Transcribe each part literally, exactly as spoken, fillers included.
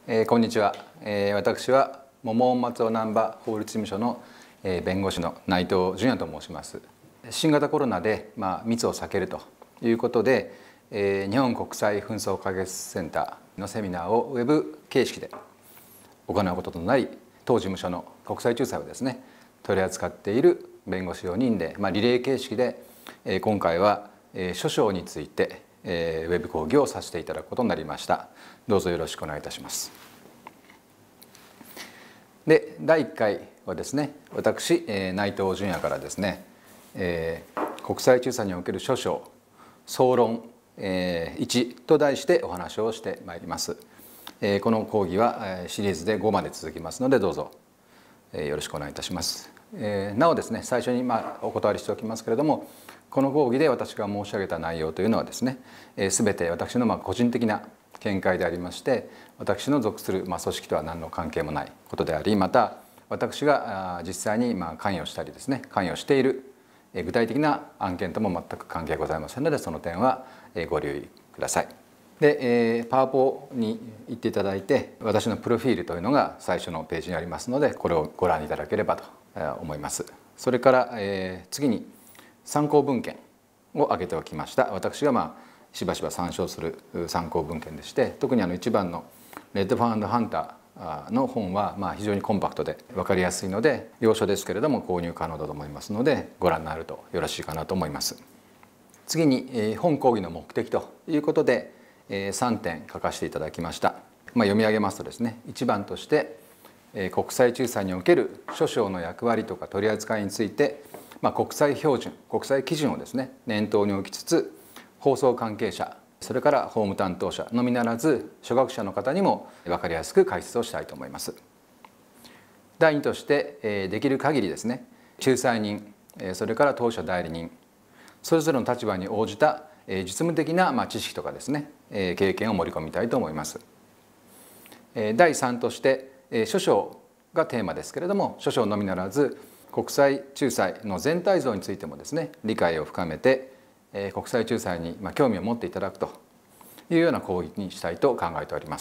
えー、こんにちは、えー、私は桃音松尾難波法律事務所の、えー、弁護士の内藤純也と申します。新型コロナで、まあ、密を避けるということで、えー、日本国際紛争解決センターのセミナーをウェブ形式で行うこととなり、当事務所の国際仲裁をですね取り扱っている弁護士よにんで、まあ、リレー形式で、えー、今回は、えー、諸章について、えー、ウェブ講義をさせていただくことになりました。どうぞよろしくお願いいたします。で、だいいっかいはですね、私、えー、内藤純也からですね、えー、国際仲裁における諸章総論、えー、いちと題してお話をしてまいります。えー、この講義は、えー、シリーズでごまで続きますので、どうぞ、えー、よろしくお願いいたします。えー、なおですね、最初に、まあ、お断りしておきますけれども、この講義で私が申し上げた内容というのはですね、えー、全て私のまあ個人的な見解でありまして、私の属するまあ組織とは何の関係もないことであり、また私が実際にまあ関与したりですね、関与している具体的な案件とも全く関係ございませんので、その点はご留意ください。で、パワポに行っていただいて、私のプロフィールというのが最初のページにありますので、これをご覧いただければと思います。それから次に参考文献を挙げておきました。私がまあしばしば参照する参考文献でして、特にあのいちばんのレッドファンハンターの本はまあ非常にコンパクトで分かりやすいので、要所ですけれども購入可能だと思いますので、ご覧になるとよろしいかなと思います。次に本講義の目的ということでさんてん書かせていただきました。まあ、読み上げますとですね、いちばんとして国際仲裁における諸章の役割とか取り扱いについて、まあ、国際標準国際基準をですね念頭に置きつつ、放送関係者、それから法務担当者のみならず初学者の方にも分かりやすく解説をしたいと思います。だいにとしてできる限りですね、仲裁人、それから当社代理人、それぞれの立場に応じた実務的な知識とかですね、経験を盛り込みたいと思います。だいさんとして諸章がテーマですけれども、諸章のみならず国際仲裁の全体像についてもですね理解を深めて、国際仲裁に興味を持っていただくというような講義にしたいと考えております。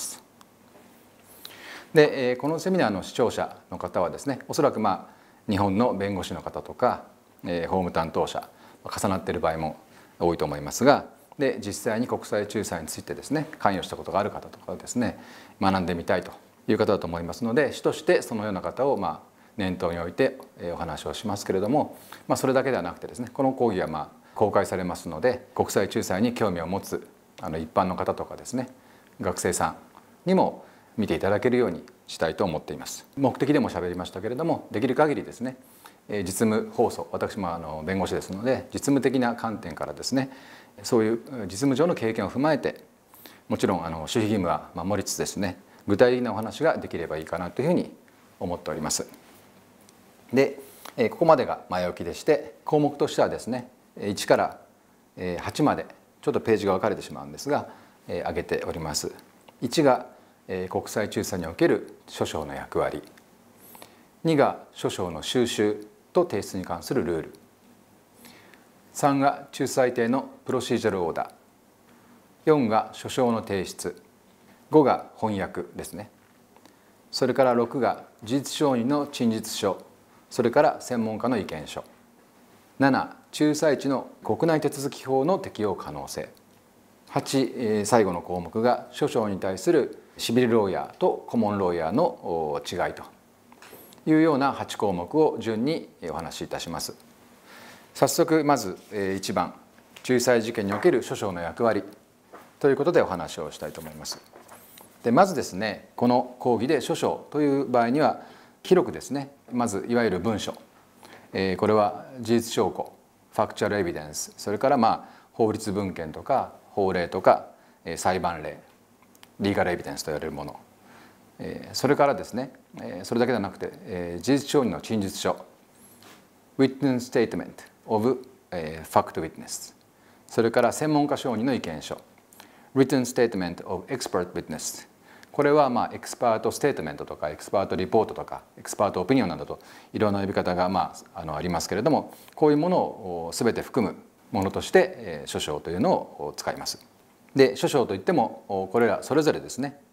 で、このセミナーの視聴者の方はですね、おそらくまあ日本の弁護士の方とか法務担当者重なっている場合も多いと思いますが、で実際に国際仲裁についてですね関与したことがある方とかですね、学んでみたいという方だと思いますので、主としてそのような方をまあ念頭に置いてお話をしますけれども、まあ、それだけではなくてですね、この講義はまあ公開されますので、国際仲裁に興味を持つあの一般の方とかですね、学生さんにも見ていただけるようにしたいと思っています。目的でも喋りましたけれども、できる限りですね、実務放送、私もあの弁護士ですので、実務的な観点からですね、そういう実務上の経験を踏まえて、もちろんあの守秘義務は守りつつですね、具体的なお話ができればいいかなというふうに思っております。で、ここまでが前置きでして、項目としてはですね、いちからはちまでちょっとページが分かれてしまうんですが、挙げております。いちが国際仲裁における諸章の役割、にが諸章の収集と提出に関するルール、さんが仲裁定のプロシージャルオーダー、よんが諸章の提出、ごが翻訳ですね。それからろくが事実承認の陳述書、それから専門家の意見書、なな仲裁地の国内手続き法の適用可能性、はち最後の項目が諸章に対するシビルローヤーとコモンローヤーの違いというようなはち項目を順にお話しいたします。早速まずいちばん、仲裁事件における諸章の役割ということでお話をしたいと思います。でまずですね、この講義で諸章という場合には広くですね、まずいわゆる文書、これは事実証拠、ファクチュアルエビデンス、それからまあ法律文献とか法令とか裁判例、リーガルエビデンスと言われるもの、それからですね、それだけではなくて事実承認の陳述書、Witness Statement of Fact Witness、それから専門家証人の意見書、Written Statement of Expert Witness、これはまあエクスパートステートメントとかエクスパートリポートとかエクスパートオピニオンなどといろんな呼び方がまあ あのありますけれども、こういうものを全て含むものとして諸章というのを使います。で諸章といってもこれらそれぞれですね、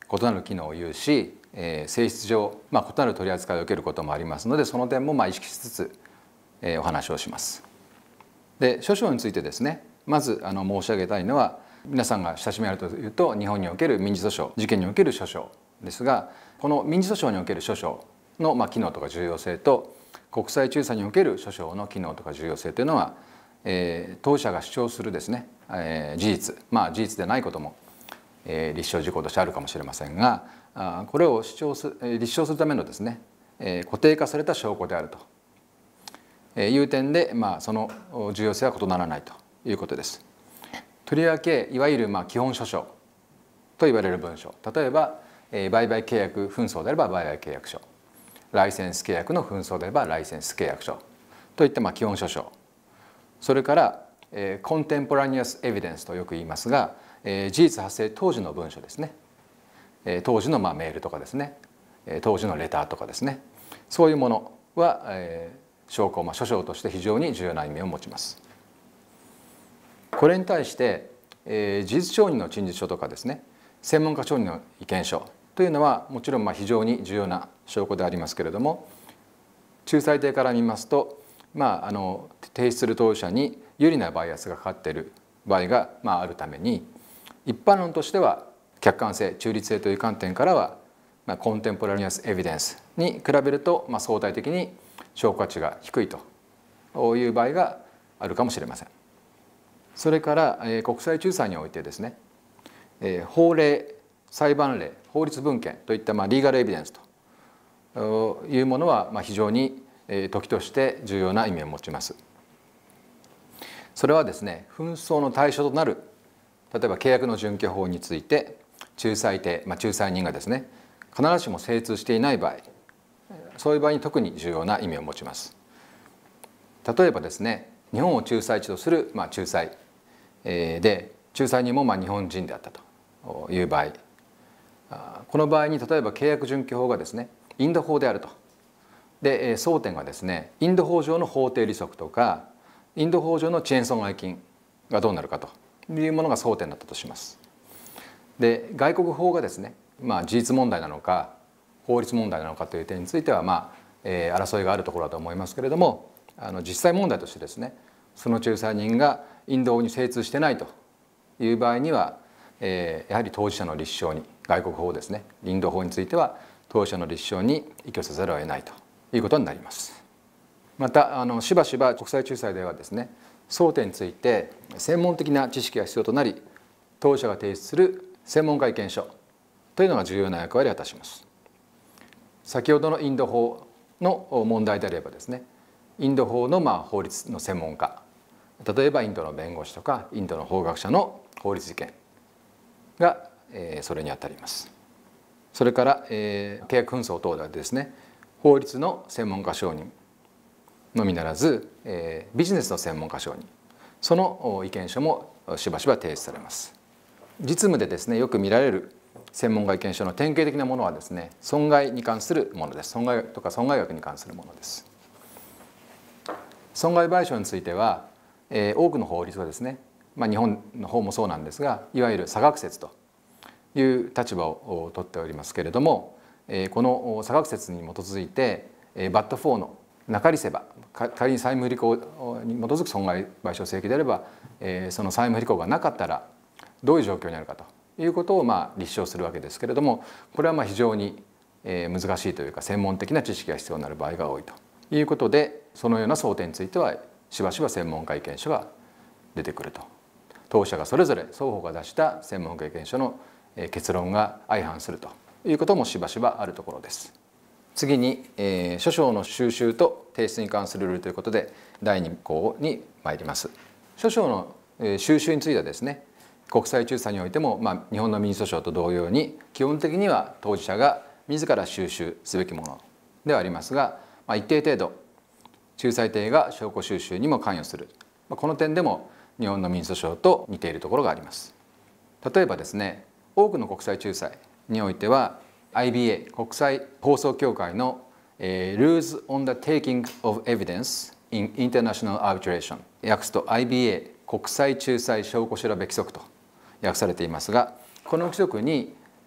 異なる機能を有し、えー、性質上、まあ、異なる取り扱いを受けることもありますので、その点もまあ意識しつつ、えー、お話をします。で、諸々についてですね、まずあの申し上げたいのは、皆さんが親しみあるというと日本における民事訴訟、事件における諸々ですが、この民事訴訟における諸々のまあ機能とか重要性と国際仲裁における諸々の機能とか重要性というのは、えー、当事者が主張するですね、えー、事実、まあ事実でないことも、えー、立証事項としてあるかもしれませんが、あこれを主張する、えー、立証するためのですね、えー、固定化された証拠であるという点で、まあ、その重要性は異ならないということです。とりわけいわゆるまあ基本書書と言われる文書、例えば、えー、売買契約紛争であれば売買契約書、ライセンス契約の紛争であればライセンス契約書といったまあ基本書書、それから、えー、コンテンポラニアスエビデンスとよく言いますが、えー、事実発生当時の文書ですね、えー、当時のまあメールとかですね、えー、当時のレターとかですね、そういうものは、えー、証拠、まあ、書書として非常に重要な意味を持ちます。これに対して、えー、事実証人の陳述書とかですね、専門家証人の意見書というのはもちろんまあ非常に重要な証拠でありますけれども、仲裁定から見ますと、まあ、あの提出する当事者に有利なバイアスがかかっている場合がまああるために、一般論としては客観性、中立性という観点からは、まあ、コンテンポラリアスエビデンスに比べると、まあ、相対的に証拠価値が低いという場合があるかもしれません。それから、えー、国際仲裁においてですね、えー、法令、裁判例、法律文献といったまあリーガルエビデンスというものはまあ非常に、えー、時として重要な意味を持ちます。それはですね、紛争の対象となる、例えば契約の準拠法について仲裁定、まあ、仲裁人がですね、必ずしも精通していない場合、そういう場合に特に重要な意味を持ちます。例えばですね、日本を仲裁地とするまあ仲裁で、仲裁人もまあ日本人であったという場合、この場合に例えば契約準拠法がですね、インド法であると。で、争点がですね、インド法上の法定利息とかインド法上の遅延損害金がどうなるかというものが争点だったとします。で、外国法がですね、まあ、事実問題なのか法律問題なのかという点については、まあえー、争いがあるところだと思いますけれども、あの実際問題としてですね、その仲裁人がインド法に精通してないという場合には、えー、やはり当事者の立証に、外国法ですね、インド法については当事者の立証に依拠せざるを得ないということになります。またあのしばしば国際仲裁ではですね、争点について専門的な知識が必要となり、当事者が提出する専門家意見書というのが重要な役割を果たします。先ほどのインド法の問題であればですね、インド法のまあ法律の専門家、例えばインドの弁護士とかインドの法学者の法律意見が、えー、それにあたります。それから、えー、契約紛争等でですね、法律の専門家証人のみならず、えー、ビジネスの専門家証人、その意見書もしばしば提出されます。実務でですね、よく見られる専門家意見書の典型的なものはですね、損害に関するものです。損害とか損害額に関するものです。損害賠償については、えー、多くの法律はですね、まあ、日本の方もそうなんですが、いわゆる差額説という立場を取っておりますけれども、えー、この差額説に基づいて、えー、バットフォーの中利せば、仮に債務不履行に基づく損害賠償請求であれば、えー、その債務不履行がなかったらどういう状況にあるかということをまあ立証するわけですけれども、これはまあ非常に難しいというか専門的な知識が必要になる場合が多いということで、そのような争点についてはしばしば専門家意見書が出てくると。当事者がそれぞれ双方が出した専門家意見書の結論が相反するということもしばしばあるところです。次に、えー、諸々の収集と提出に関するルールということでだいに項に参ります。諸々の収集についてはですね、国際仲裁においても、まあ、日本の民事訴訟と同様に基本的には当事者が自ら収集すべきものではありますが、まあ、一定程度仲裁庭が証拠収集にも関与する、まあ、この点でも日本の民事訴訟と似ているところがあります。例えばですね、多くの国際仲裁においては アイビーエー 国際放送協会の、えー、Rules on the Taking of Evidence in International Arbitration、 訳すと アイビーエー 国際仲裁証拠調べ規則と訳されていますが、この規則に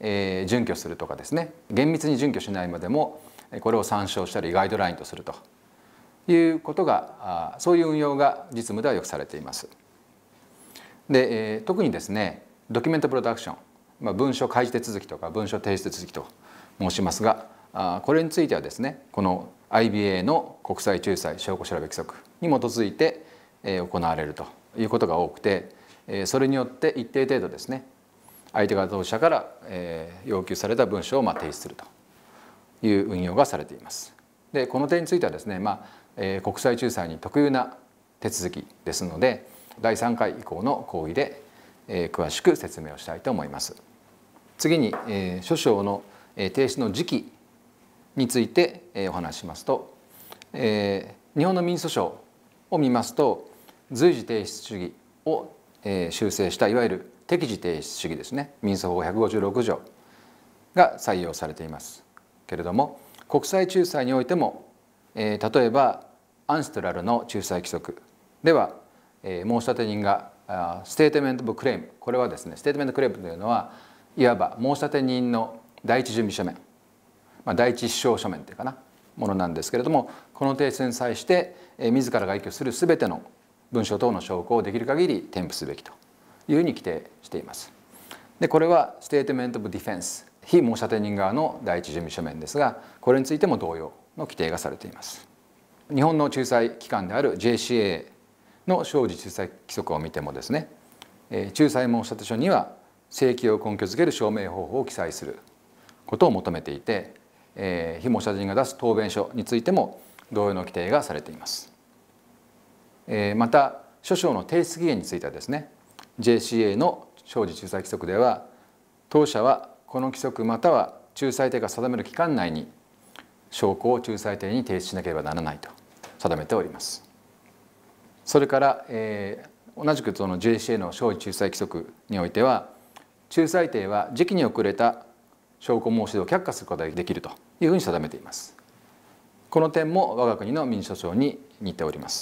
えー、準拠するとかですね、厳密に準拠しないまでもこれを参照したりガイドラインとするということが、そういう運用が実務ではよくされています。で、えー、特にですねドキュメントプロダクション、まあ、文書開示手続きとか文書提出手続きと申しますが、あこれについてはですねこの アイビーエー の国際仲裁証拠調べ規則に基づいて、えー、行われるということが多くて、えー、それによって一定程度ですね相手側当事者から、えー、要求された文書をまあ提出するという運用がされています。でこの点についてはですね、まあえー、国際仲裁に特有な手続きですのでだいさんかい以降の講義で、えー、詳しく説明をしたいと思います。次に、えー、諸証の提出の時期について、えー、お話ししますと、えー、日本の民訴訟を見ますと随時提出主義を、えー、修正したいわゆる適時提出主義ですね、民訴法ひゃくごじゅうろく条が採用されていますけれども、国際仲裁においても、えー、例えばアンストラルの仲裁規則では、えー、申立人がステートメント・オブ・クレーム、これはですねステートメント・クレームというのはいわば申立人の第一準備書面、まあ、第一主張書面というかなものなんですけれども、この提出に際して、えー、自らが依拠するすべての文書等の証拠をできる限り添付すべきというふうに規定しています。でこれはステートメント・オブ・ディフェンス、非申立人側の第一準備書面ですが、これについても同様の規定がされています。日本の仲裁機関である ジェーシーエー の商事仲裁規則を見てもですね、仲裁申立書には請求を根拠づける証明方法を記載することを求めていて、非申立人が出す答弁書についても同様の規定がされています。また諸証の提出期限についてはですね ジェーシーエー の商事仲裁規則では当社はこの規則または仲裁手が定める期間内に証拠を仲裁手に提出しなければならないと定めております。それから、えー、同じくその ジェーシーエー の商事仲裁規則においては仲裁手は時期に遅れた証拠申し出を却下することができるというふうに定めています。この点も我が国の民事訴訟に似ております。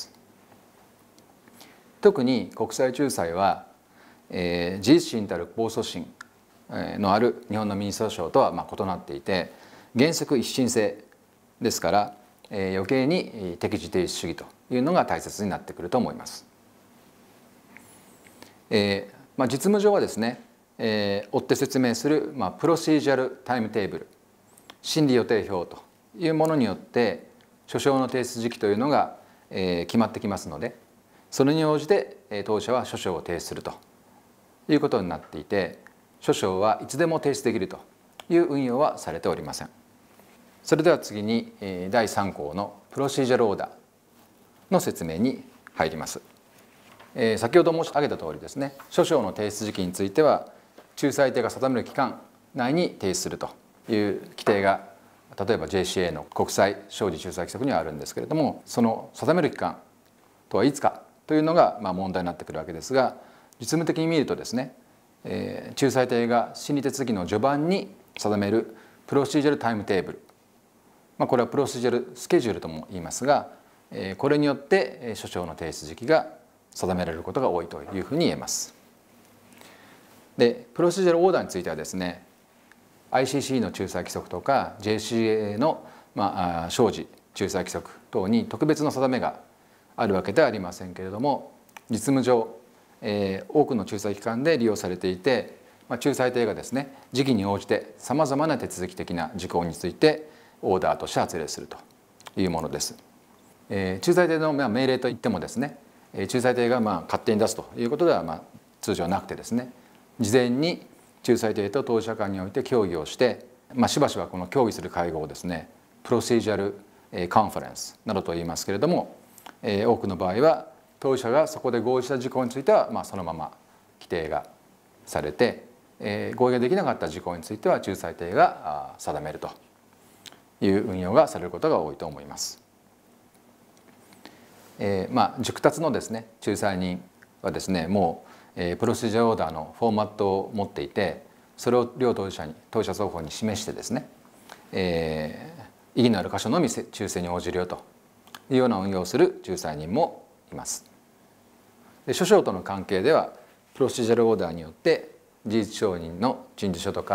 特に国際仲裁は、えー、事実審たる控訴審のある日本の民事訴訟とはまあ異なっていて、原則一審制ですから、えー、余計に適時提出主義というのが大切になってくると思います。えーまあ、実務上はですね、えー、追って説明する、まあ、プロシージャルタイムテーブル、審理予定表というものによって訴訟の提出時期というのが、えー、決まってきますので、それに応じて当社は訴訟を提出するということになっていて、訴訟はいつでも提出できるという運用はされておりません。それでは次にだいさん項のプロシージャルオーダーの説明に入ります。先ほど申し上げた通りですね、訴訟の提出時期については仲裁手が定める期間内に提出するという規定が例えば ジェーシーエー の国際商事仲裁規則にはあるんですけれども、その定める期間とはいつかというのがまあ問題になってくるわけですが、実務的に見るとですね、えー、仲裁手が審理手続きの序盤に定めるプロシージャルタイムテーブル、まあ、これはプロシージャルスケジュールとも言いますが、えー、これによって訴訟の提出時期が定められることが多いというふうに言えます。でプロシージャルオーダーについてはですね アイシーシー の仲裁規則とか ジェーシーエー の、まあ、商事仲裁規則等に特別の定めがあるわけではありませんけれども、実務上、えー、多くの仲裁機関で利用されていて、まあ、仲裁手がですね時期に応じてさまざまな手続き的な事項についてオーダーとして発令するというものです。えー、仲裁手の命令といってもですね、仲裁手がまあ勝手に出すということではまあ通常なくてですね、事前に仲裁手と当事者間において協議をして、まあ、しばしばこの協議する会合をですねプロシージャルカンファレンスなどと言いますけれども、えー、多くの場合は当事者がそこで合意した事項については、まあ、そのまま規定がされて、えー、合意ができなかった事項については仲裁手が定めるという運用がされることが多いと思います。えー、まあ熟達のですね仲裁人はですねもう、えー、プロシージャーオーダーのフォーマットを持っていて、それを両当事者に当事者双方に示してですね、えー、意義のある箇所のみ修正に応じるよというような運用をする仲裁人もいます。で訴訟との関係ではプロシージャルオーダーによって事実承認の陳述書とか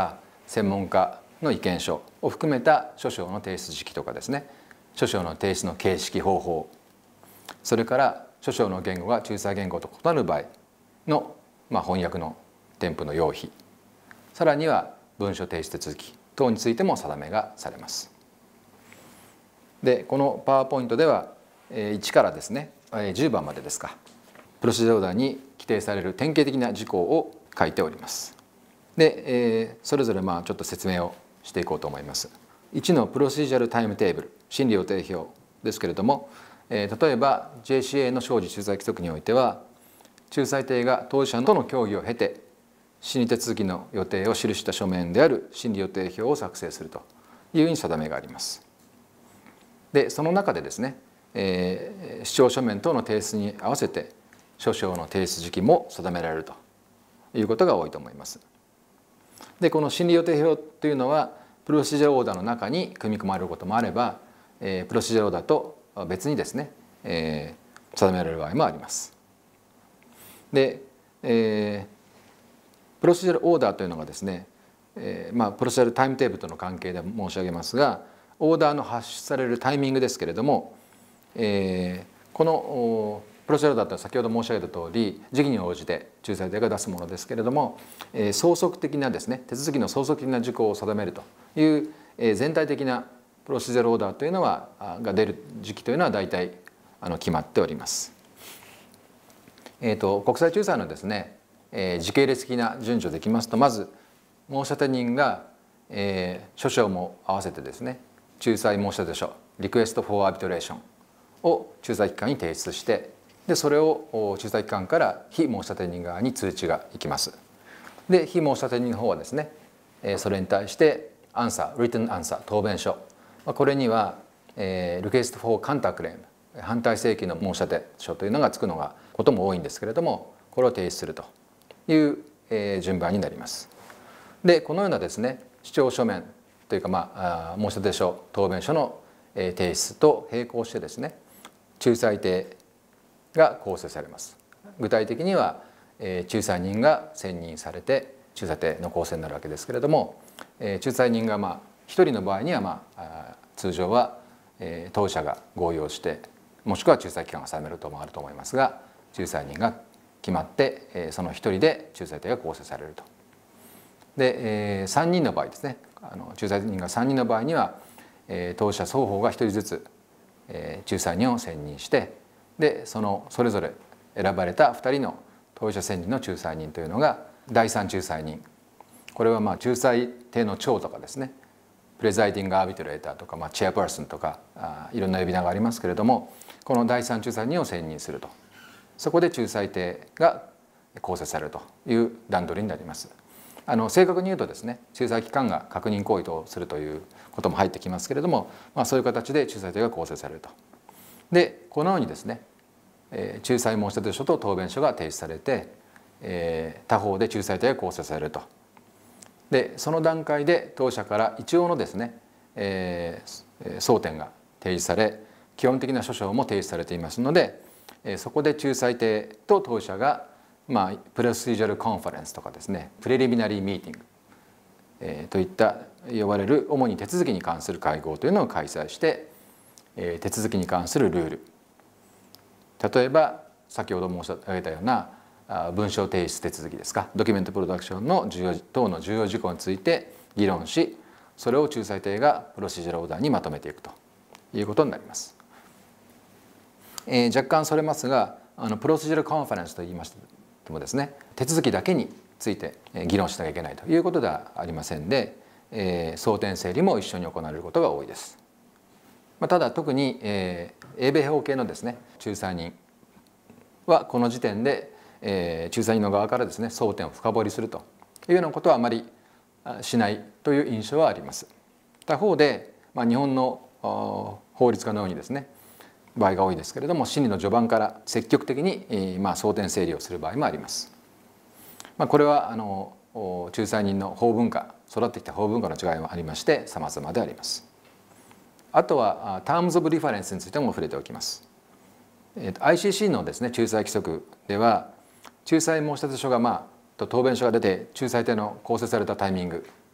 専門家の意見書を含めた訴訟の提出時期とかですね、訴訟の提出の形式方法、それから訴訟の言語が仲裁言語と異なる場合の、まあ、翻訳の添付の要否、さらには文書提出手続き等についても定めがされます。でこのパワーポイントではいちからですねじゅうばんまでですか、プロシジャルオーダーに規定される典型的な事項を書いております。で、えー、それぞれまあちょっと説明をしていこうと思います。いちのプロシジャルタイムテーブル、審理予定表ですけれども、えー、例えば ジェーシーエー の商事仲裁規則においては、仲裁艇が当事者との協議を経て審理手続きの予定を記した書面である審理予定表を作成するというふうに定めがあります。でその中でですね、えー、主張書面等の提出に合わせて訴訟の提出時期も定められるということが多いと思います。でこの審理予定表というのはプロシジャルオーダーの中に組み込まれることもあれば、えー、プロシジャルオーダーと別にですね、えー、定められる場合もあります。で、えー、プロシジャルオーダーというのがですね、えーまあ、プロシジャルタイムテーブルとの関係で申し上げますが、オーダーの発出されるタイミングですけれども、えー、このプロシジャルオーダーとは先ほど申し上げた通り時期に応じて仲裁艇が出すものですけれども、えー、相続的なですね手続きの相続的な事項を定めるという、えー、全体的なプロシジャルオーダーというのはが出る時期というのは大体あの決まっております。えーと、国際仲裁のですね、えー、時系列的な順序でいきますと、まず申立人が、えー、訴訟も合わせてですね仲裁申立書リクエスト・フォー・アービトレーションを仲裁機関に提出して、でそれを仲裁機関から被申立人側に通知がいきます。で被申立人の方はですね、えー、それに対してアンサー、リトンアンサー、答弁書、これには、えー、リクエスト・フォー・カンタークレーム、反対請求の申立書というのがつくのがことも多いんですけれども、これを提出するという、えー、順番になります。でこのようなですね主張書面というか、まあ、申立書答弁書の提出と並行してですね仲裁艇が構成されます。具体的には、えー、仲裁人が選任されて仲裁艇の構成になるわけですけれども、えー、仲裁人がまあひとりの場合には、まあ、通常は、えー、当事者が合意をしてもしくは仲裁機関が定めることもあると思いますが、仲裁人が決まって、えー、そのひとりで仲裁艇が構成されると。で、えー、さんにんの場合ですね、あの仲裁人がさんにんの場合には、えー、当事者双方がひとりずつ、えー、仲裁人を選任して、でそのそれぞれ選ばれたふたりの当事者選任の仲裁人というのが第三仲裁人、これはまあ仲裁艇の長とかですね、プレザイディングアービトレーターとか、まあ、チェアパーソンとかあいろんな呼び名がありますけれども、この第三仲裁人を選任すると、そこで仲裁艇が構成されるという段取りになります。あの正確に言うとですね、仲裁機関が確認行為とするということも入ってきますけれども、まあ、そういう形で仲裁艇が構成されると。でこのようにですね、えー、仲裁申立書と答弁書が提出されて、えー、他方で仲裁艇が構成されると。でその段階で当社から一応のですね、えー、争点が提示され、基本的な訴訟も提出されていますので、えー、そこで仲裁艇と当社が、まあ、プロシジャルコンファレンスとかですね、プレリミナリーミーティング、えー、といった呼ばれる主に手続きに関する会合というのを開催して、えー、手続きに関するルール、例えば先ほど申し上げたような文書提出手続きですか、ドキュメントプロダクションの重要等の重要事項について議論し、それを仲裁艇がプロシジャルオーダーにまとめていくということになります。えー、若干それますが、あのプロシジャルコンファレンスといいましてもですね、手続きだけについて議論しなきゃいけないということではありませんで、えー、争点整理も一緒に行われることが多いです。まあ、ただ特に、えー、英米法系のですね仲裁人はこの時点で、えー、仲裁人の側からですね争点を深掘りするというようなことはあまりしないという印象はあります。他方で、まあ、日本の法律家のようにですね場合が多いですけれども、審理の序盤から積極的に、えーまあ、争点整理をする場合もあります。まあ、これはあの仲裁人の法文化、育ってきた法文化の違いもありまして様々であります。あとはタームズ・オブ・リファレンスについても触れておきます。アイシーシー のですね仲裁規則では、仲裁申立書がまあと答弁書が出て仲裁艇の構成されたタイミング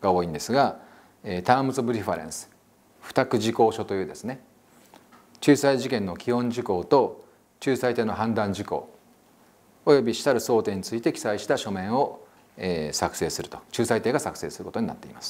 が多いんですが、Terms of Reference 付託事項書というですね、仲裁事件の基本事項と仲裁手の判断事項および主たる争点について記載した書面を作成すると、仲裁手が作成することになっています。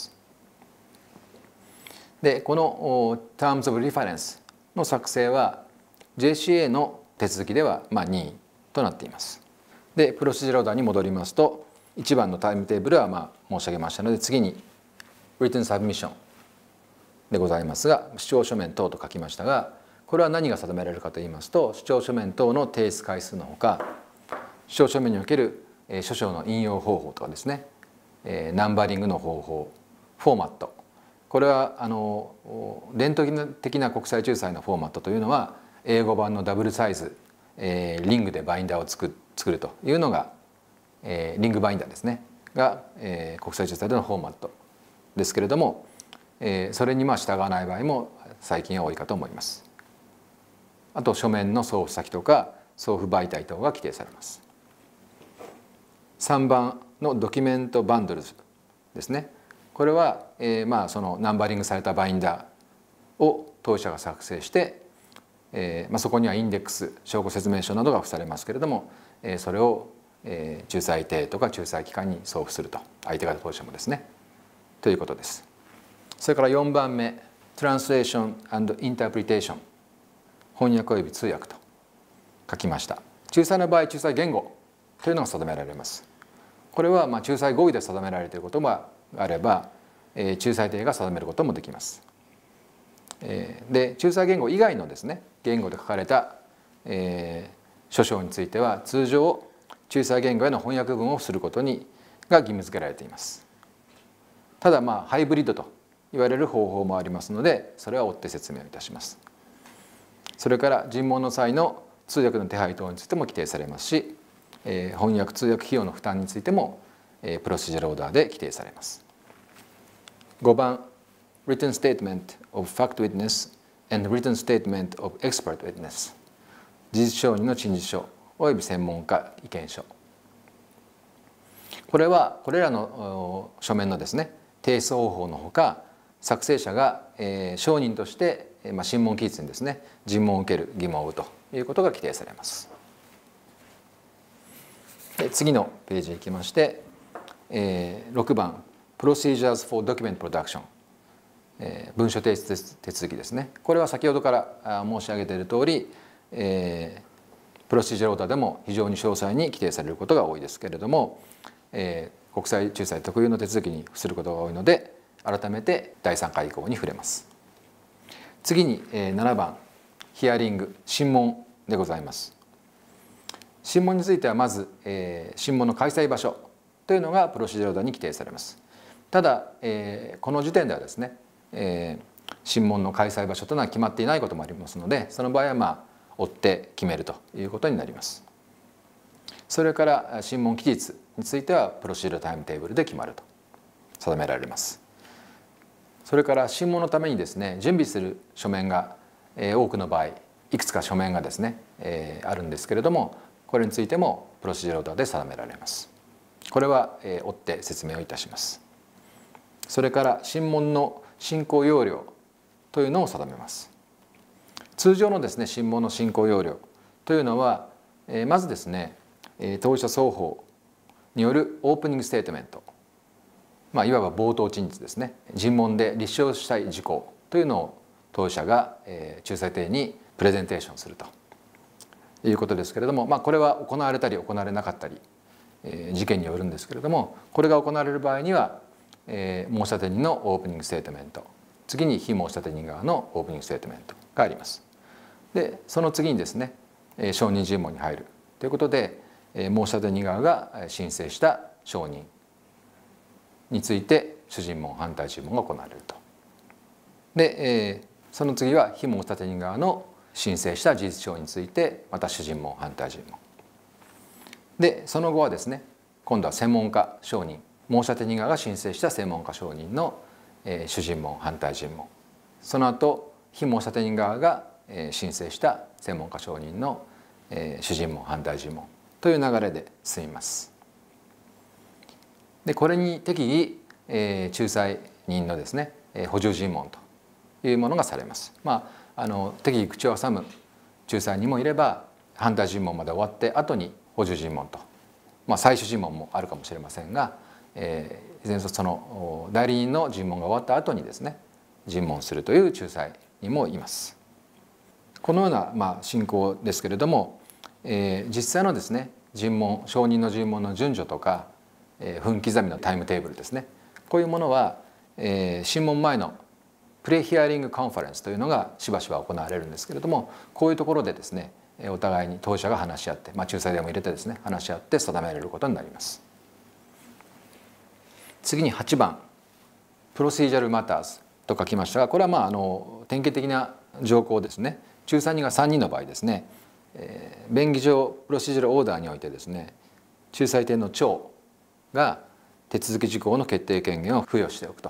でこの Terms of Reference の作成は ジェーシーエー の手続きではまあ任意となっています。でプロシジュラルオーダーに戻りますと、いちばんのタイムテーブルはまあ申し上げましたので、次に Written Submission でございますが、主張書面等と書きましたが、これは何が定められるかといいますと、主張書面等の提出回数のほか、主張書面における書章の引用方法とかですね、ナンバリングの方法、フォーマット、これはあの伝統的な国際仲裁のフォーマットというのは、英語版のダブルサイズ、リングでバインダーを作る作るというのが、リングバインダーですねが国際仲裁でのフォーマットですけれども、それにまあ従わない場合も最近は多いかと思います。あと書面の送付先とか送付媒体等が規定されます。さんばんのドキュメントバンドルズですね。これは、えー、まあそのナンバリングされたバインダーを当事者が作成して、えーまあ、そこにはインデックス、証拠説明書などが付されますけれども、えー、それを、えー、仲裁手とか仲裁機関に送付すると、相手方当事者もですねということです。それからよんばんめ、Translation and Interpretation、翻訳および通訳と書きました。仲裁の場合、仲裁言語というのが定められます。これはまあ仲裁合意で定められていることがあれば、えー、仲裁手が定めることもできます。えー、で仲裁言語以外のですね言語で書かれた、えー、書章については通常仲裁言語への翻訳文をすることにが義務付けられています。ただまあハイブリッドと言われる方法もありますので、それは追って説明をいたします。それから尋問の際の通訳の手配等についても規定されますし、えー、翻訳通訳費用の負担についても、えー、プロシジュアルオーダーで規定されます。ごばん Written Statement of Fact Witness and Written Statement of Expert Witness、 事実証人の陳述書および専門家意見書。これはこれらの書面のですね提出方法のほか、作成者が、えー、証人として、まあ、審問期日にですね尋問を受ける義務を負うということが規定されます。で次のページへ行きまして、えー、ろくばん Procedures for Document Production、えー、文書提出手続きですね。これは先ほどから申し上げている通り、えー、プロシジュアルオーダーでも非常に詳細に規定されることが多いですけれども、えー、国際仲裁特有の手続きに付することが多いので、改めてだいさんかい以降に触れます。次に、えー、ななばんヒアリング、審問でございます。審問についてはまず、えー、審問の開催場所というのがプロシジュアルオーダーに規定されます。ただ、えー、この時点ではですね、えー、審問の開催場所というのは決まっていないこともありますので、その場合はまあ追って決めるということになります。それから審問期日についてはプロシジュアルタイムテーブルで決まると定められます。それから審問のためにですね準備する書面が、えー、多くの場合いくつか書面がですね、えー、あるんですけれども、これについてもプロシジュアルオーダーで定められます。これは、えー、追って説明をいたします。それから審問の進行要領というのを定めます。通常のですね審問の進行要領というのは、えー、まずですね当事者双方によるオープニングステートメント、まあ、いわば冒頭陳述ですね、尋問で立証したい事項というのを当事者が、えー、仲裁手にプレゼンテーションするということですけれども、まあ、これは行われたり行われなかったり、えー、事件によるんですけれども、これが行われる場合には、えー、申立人のオープニングステートメント、次に被申立人側のオープニングステートメントがあります。でその次にですね証人尋問に入るということで、申立人側が申請した証人について主尋問反対尋問が行われると。でその次は被申立人側の申請した事実証についてまた主尋問反対尋問で、その後はですね今度は専門家証人、申立人側が申請した専門家証人の主尋問反対尋問、その後被申立人側が申請した専門家証人の主尋問反対尋問という流れで進みます。でこれに適宜えー、仲裁人のですね補充尋問というものがされます。まあ、あの適宜口を挟む仲裁人もいれば、反対尋問まで終わって後に補充尋問と、まあ、最終尋問もあるかもしれませんが、えー、いずれにせよその代理人の尋問が終わった後にですね尋問するという仲裁人もいます。このような、まあ、進行ですけれども、えー、実際のですね尋問証人の尋問の順序とか、えー、分刻みのタイムテーブルですね、こういうものは、えー、審問前のプレヒアリングカンファレンスというのがしばしば行われるんですけれども、こういうところでですねお互いに当事者が話し合って、まあ、仲裁でも入れてですね話し合って定められることになります。次にはちばんプロシージャルマターズと書きましたが、これはまああの典型的な条項ですね。仲裁人がさんにんの場合ですね、えー、便宜上プロシージャルオーダーにおいてですね仲裁店の長が手続き事項の決定権限を付与しておくと、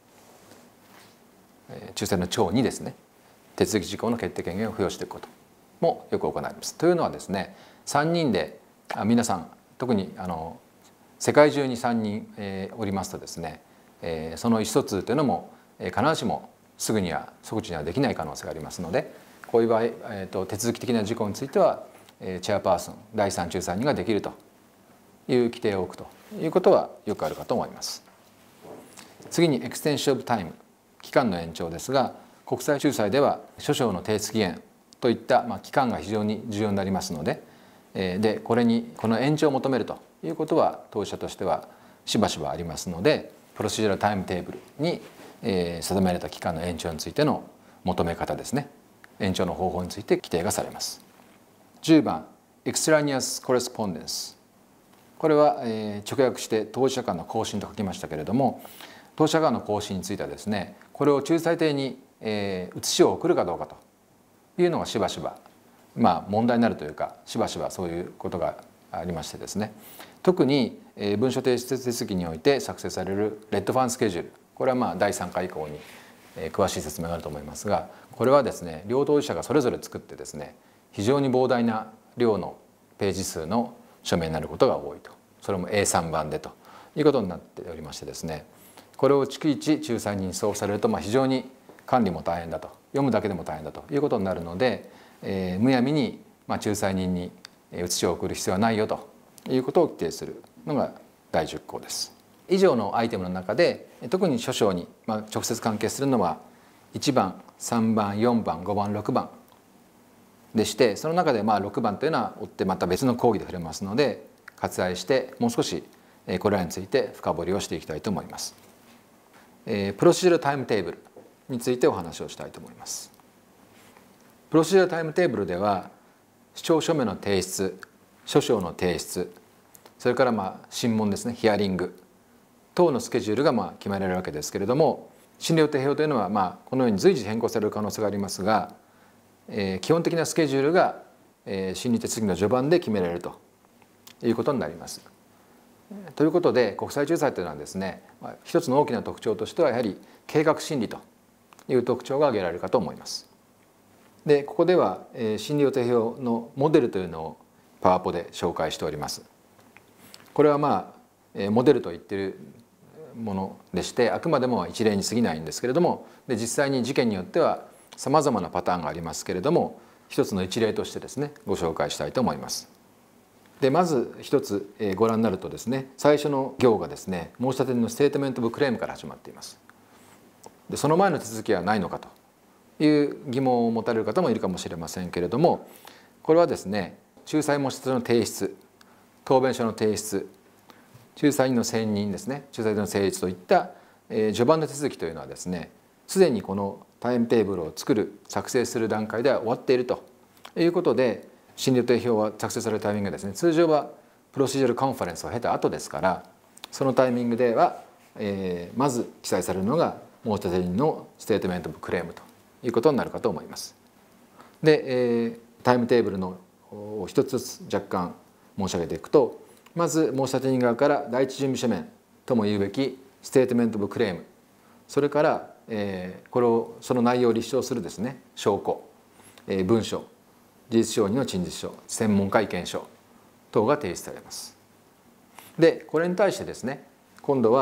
えー、仲裁の長にですね手続き事項の決定権限を付与していくこともよく行われます。というのはですね、さんにんであ皆さん特にあの世界中にさんにん、えー、おりますとですね、えー、その意思疎通というのも、えー、必ずしもすぐには即時にはできない可能性がありますので、こういう場合、えー、と手続き的な事項については、えー、チェアパーソン第三仲裁人ができるという規定を置くということはよくあるかと思います。次にエクステンションオブタイム、期間の延長ですが、国際仲裁では諸々の提出期限といった、まあ、期間が非常に重要になりますので、えー、でこれにこの延長を求めるということは当事者としてはしばしばありますので、プロシージャルタイムテーブルに、えー、定められた期間の延長についての求め方ですね、延長の方法について規定がされます。じゅうばんエクストラニアスコレスポンデンス、これは、えー、直訳して当事者間の交信と書きましたけれども、当事者間の交信についてはですね、これを仲裁庭に、えー、写しを送るかどうかというのがしばしば、まあ、問題になるというか、しばしばそういうことがありましてですね、特に、えー、文書提出手続きにおいて作成されるレッドファンスケジュール、これはまあだいさんかい以降に、えー、詳しい説明があると思いますが、これはですね両当事者がそれぞれ作ってですね非常に膨大な量のページ数の書面になることが多いと、それも エーさん 版でということになっておりましてですね、これを逐一仲裁人に送付されると、まあ、非常に管理も大変だと、読むだけでも大変だということになるので、えー、むやみに、まあ、仲裁人に写しを送る必要はないよということを規定するのがだいじゅっ項です。以上のアイテムの中で特に諸々に、まあ、直接関係するのはいちばん、さんばん、よんばん、ごばん、ろくばんでして、その中でまあろくばんというのは追ってまた別の講義で触れますので、割愛してもう少しこれらについて深掘りをしていきたいと思います。プロシージャルタイムテーブルについてお話をしたいと思います。プロシージャルタイムテーブルでは主張書面の提出、書証の提出、それからまあ審問ですね、ヒアリング等のスケジュールがまあ決められるわけですけれども、審理予定表というのはまあこのように随時変更される可能性がありますが、えー、基本的なスケジュールが、えー、審理手続きの序盤で決められるということになります。ということで国際仲裁というのはですね、一つの大きな特徴としてはやはり計画審理という特徴が挙げられるかと思います。でここでは、えー、審理予定表のモデルというのをパワポで紹介しております。これはまあ、えー、モデルと言っているものでして、あくまでも一例に過ぎないんですけれども、で実際に事件によってはさまざまなパターンがありますけれども、一つの一例としてですねご紹介したいと思います。でまず一つご覧になるとですね、最初の行がですね申立人のステートメント・オブ・クレームから始まっています。でその前の手続きはないのかという疑問を持たれる方もいるかもしれませんけれども、これはですね仲裁申立の提出、答弁書の提出、仲裁人の選任ですね、仲裁人の成立といった、えー、序盤の手続きというのはですね、すでにこのタイムテーブルを作る作成する段階では終わっているということで、審理予定表は作成されるタイミングがですね、通常はプロシージャルカンファレンスを経た後ですから、そのタイミングでは、えー、まず記載されるのが申立人のステートメント・オブ・クレームということになるかと思います。で、えー、タイムテーブルの一つずつ若干申し上げていくと、まず申立人側から第一準備書面とも言うべきステートメント・オブ・クレーム、それから、えー、これをその内容を立証するですね証拠、えー、文書、事実証人の陳述書、専門家意見書等が提出されます。でこれに対してですね、今度は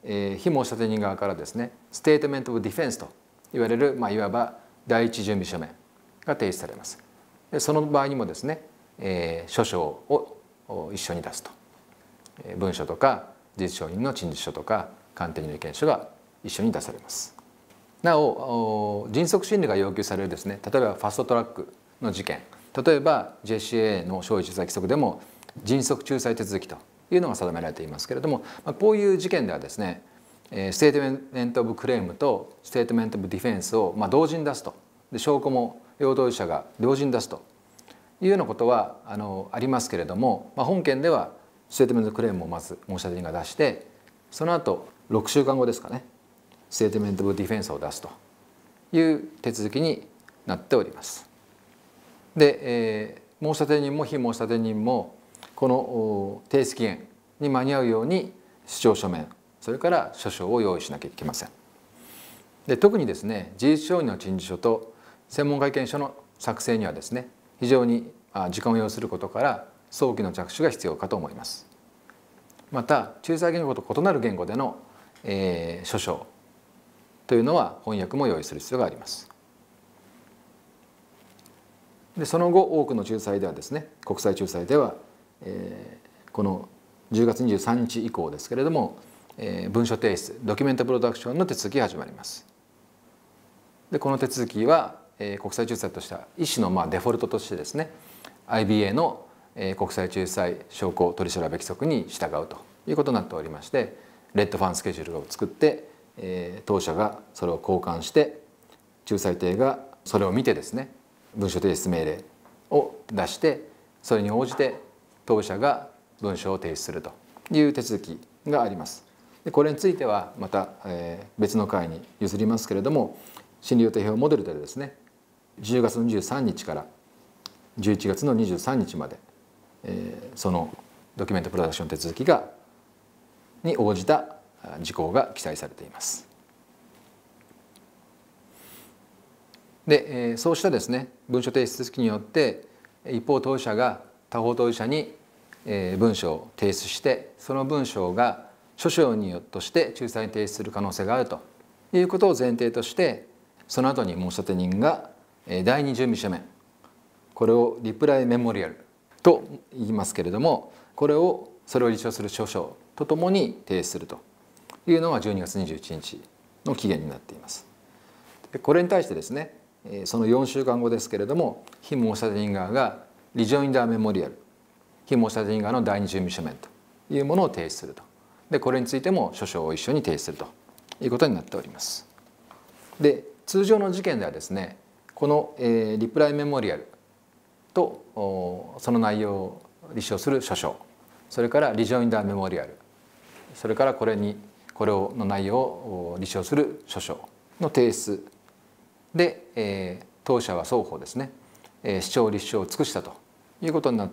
えー、被申立人側からですねステートメント・オブ・ディフェンスといわれる、まあ、いわば第一準備書面が提出されます。でその場合にもですね、えー、書証を一緒に出すと、えー、文書とか事実証人の陳述書とか鑑定人の意見書が一緒に出されます。なお迅速審理が要求されるですね、例えばファストトラックの事件、例えば ジェーシーエー の商事仲裁規則でも迅速仲裁手続きというのが定められていますけれども、こういう事件ではですねステートメント・オブ・クレームとステートメント・オブ・ディフェンスをまあ同時に出すと、で証拠も両当事者が同時に出すというようなことはあのありますけれども、まあ、本件ではステートメント・クレームをまず申立人が出して、その後ろくしゅうかんごですかねステートメント・オブ・ディフェンスを出すという手続きになっております。で、えー、申立人も被申立人もこの提出期限に間に合うように主張書面それから書証を用意しなきゃいけません。で特にですね事実証人の陳述書と専門家意見書の作成にはですね非常に時間を要することから早期の着手が必要かと思います。また仲裁言語と異なる言語での、えー、書証というのは翻訳も用意する必要があります。でその後多くの仲裁ではですね国際仲裁では、えー、このじゅうがつにじゅうさんにち以降ですけれども、えー、文書提出ドキュメントプロダクションの手続きが始まります。でこの手続きは、えー、国際仲裁としては一種のまあデフォルトとしてですね アイビーエー の、えー、国際仲裁証拠取調べ規則に従うということになっておりまして、レッドファンスケジュールを作って、えー、当社がそれを交換して仲裁庭がそれを見てですね文書提出命令を出してそれに応じて当社が文書を提出するという手続きがあります。でこれについてはまた、えー、別の回に譲りますけれども、審理予定表モデルでですねじゅうがつのにじゅうさんにちからじゅういちがつのにじゅうさんにちまで、えー、そのドキュメントプロダクション手続きがに応じた事項が記載されています。で、えー、そうしたですね文書提出手続きによって一方当事者が他方当事者に文書を提出してその文書が書証によってとして仲裁に提出する可能性があるということを前提としてその後に申立人が第二準備書面これをリプライメモリアルと言いますけれども、これをそれを立証する書証とともに提出するというのがじゅうにがつにじゅういちにちの期限になっています。でこれに対してですねそのよんしゅうかんごですけれども被申立人側がリジョインダーメモリアル被申立人側の第二準備書面というものを提出すると。でこれについても書証を一緒に提出するということになっております。で通常の事件ではですねこの、えー、リプライメモリアルとその内容を立証する書証、それからリジョインダーメモリアル、それからこれにこれをの内容を立証する書証の提出で、えー、当社は双方ですね、えー、主張立証を尽くしたということになって、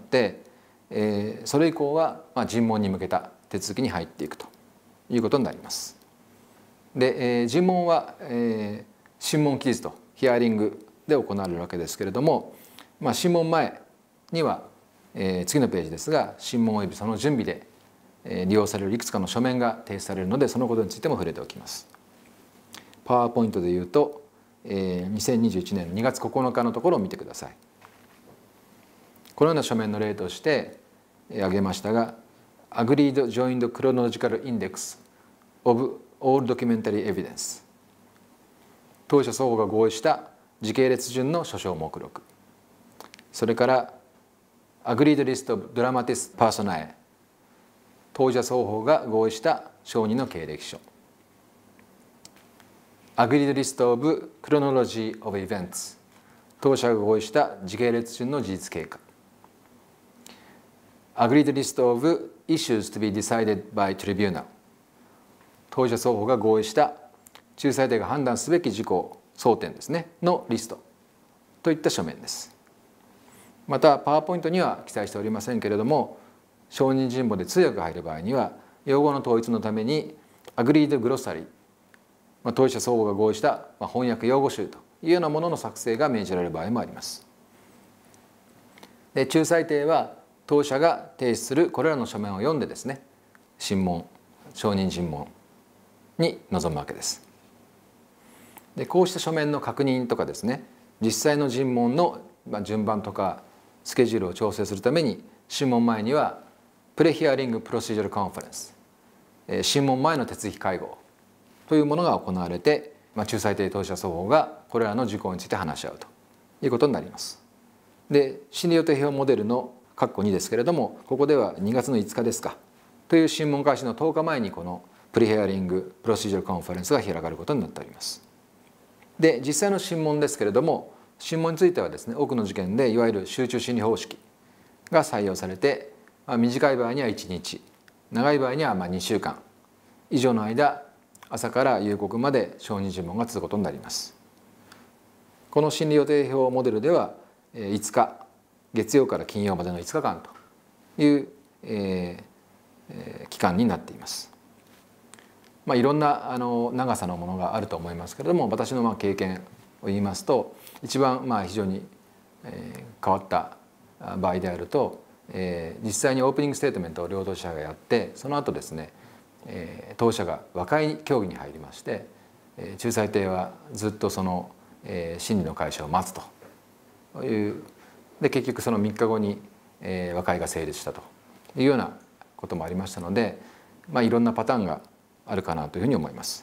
えー、それ以降は、まあ、尋問に向けた手続きに入っていくということになります。で、えー、尋問は、えー、審問期日とヒアリングで行われるわけですけれども、まあ、審問前には、えー、次のページですが審問及びその準備で、えー、利用されるいくつかの書面が提出されるのでそのことについても触れておきます。パワーポイントでいうと、えー、にせんにじゅういちねんにがつここのかのところを見てください。このような書面の例として挙げましたが Agreed Joined Chronological Index of All Documentary Evidence 当社双方が合意した時系列順の書証目録、それからAgreed List of Dramatis Personae 当社双方が合意した証人の経歴書、Agreed List of Chronology of Events 当社が合意した時系列順の事実経過、Agreed List of Issues to be decided by Tribunal 当社双方が合意した仲裁庭が判断すべき事項争点ですねのリストといった書面です。またパワーポイントには記載しておりませんけれども、証人尋問で通訳が入る場合には用語の統一のためにアグリードグロッサリー、まあ、当事者双方が合意した翻訳用語集というようなものの作成が命じられる場合もあります。で仲裁庭は当社が提出するこれらの書面を読んでですね審問証人尋問に臨むわけです。でこうした書面の確認とかですね、実際の尋問の順番とかスケジュールを調整するために、審問前にはプレヒアリングプロシジュアルカンファレンス、審問前の手続き会合というものが行われて、まあ、仲裁庭当事者双方がこれらの事項について話し合うということになります。で審理予定表モデルの括弧にですけれども、ここではにがつのいつかですかという審問開始のとおかまえにこのプレヒアリングプロシジュアルカンファレンスが開かれることになっております。で実際の審問ですけれども、審問についてはですね、多くの事件でいわゆる集中審理方式が採用されて、まあ、短い場合にはいちにち、長い場合にはまあにしゅうかん以上の間、朝から夕刻まで証人尋問が続くことになります。この審理予定表モデルではいつか、月曜から金曜までのいつかかんという、えー、期間になっています。まあ、いろんなあの長さのものがあると思いますけれども、私のまあ経験を言いますと、一番まあ非常に変わった場合であると、実際にオープニングステートメントを両当事者がやって、その後ですね、当事者が和解協議に入りまして、仲裁庭はずっとその審理の開始を待つという、で結局そのみっかごに和解が成立したというようなこともありましたので、まあ、いろんなパターンがあるかなというふうに思います。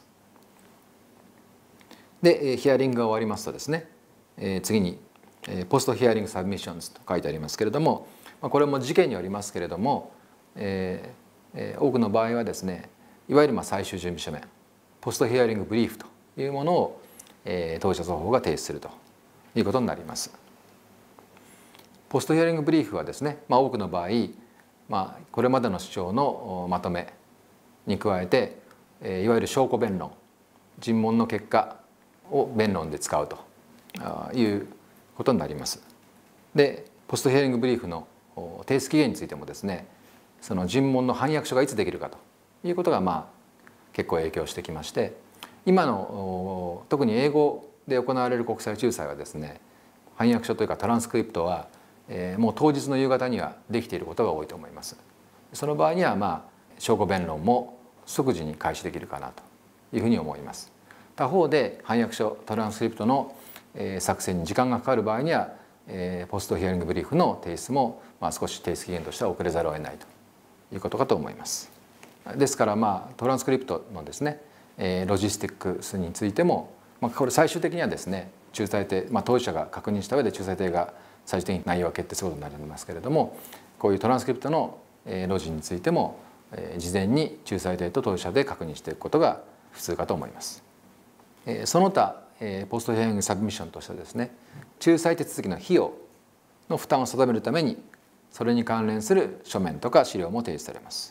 でヒアリングが終わりますとですね、次にポストヒアリングサブミッションズと書いてありますけれども、これも事件によりますけれども、えー、多くの場合はですね、いわゆるまあ最終準備書面ポストヒアリングブリーフというものを、えー、当事者双方が提出するということになります。ポストヒアリングブリーフはですね、まあ、多くの場合、まあ、これまでの主張のまとめに加えて、いわゆる証拠弁論、尋問の結果を弁論で使うということになります。でポストヒアリングブリーフの提出期限についてもですね、その尋問の反訳書がいつできるかということがまあ結構影響してきまして、今の特に英語で行われる国際仲裁はですね、反訳書というかトランスクリプトはもう当日の夕方にはできていることが多いと思います。その場合にはまあ証拠弁論も即時に開始できるかなというふうに思います。他方で反訳書トランスクリプトの作成に時間がかかる場合には、ポストヒアリングブリーフの提出もまあ少し提出期限としては遅れざるを得ないということかと思います。ですからまあトランスクリプトのですね、ロジスティックスについても、まあ、これ最終的にはですね、仲裁庭、まあ、当事者が確認した上で仲裁庭が最終的に内容を決定することになりますけれども、こういうトランスクリプトのロジについても事前に仲裁庭と当事者で確認していくことが普通かと思います。その他ポストヒアリングサブミッションとしてですね、仲裁手続きの費用の負担を定めるために、それに関連する書面とか資料も提示されます。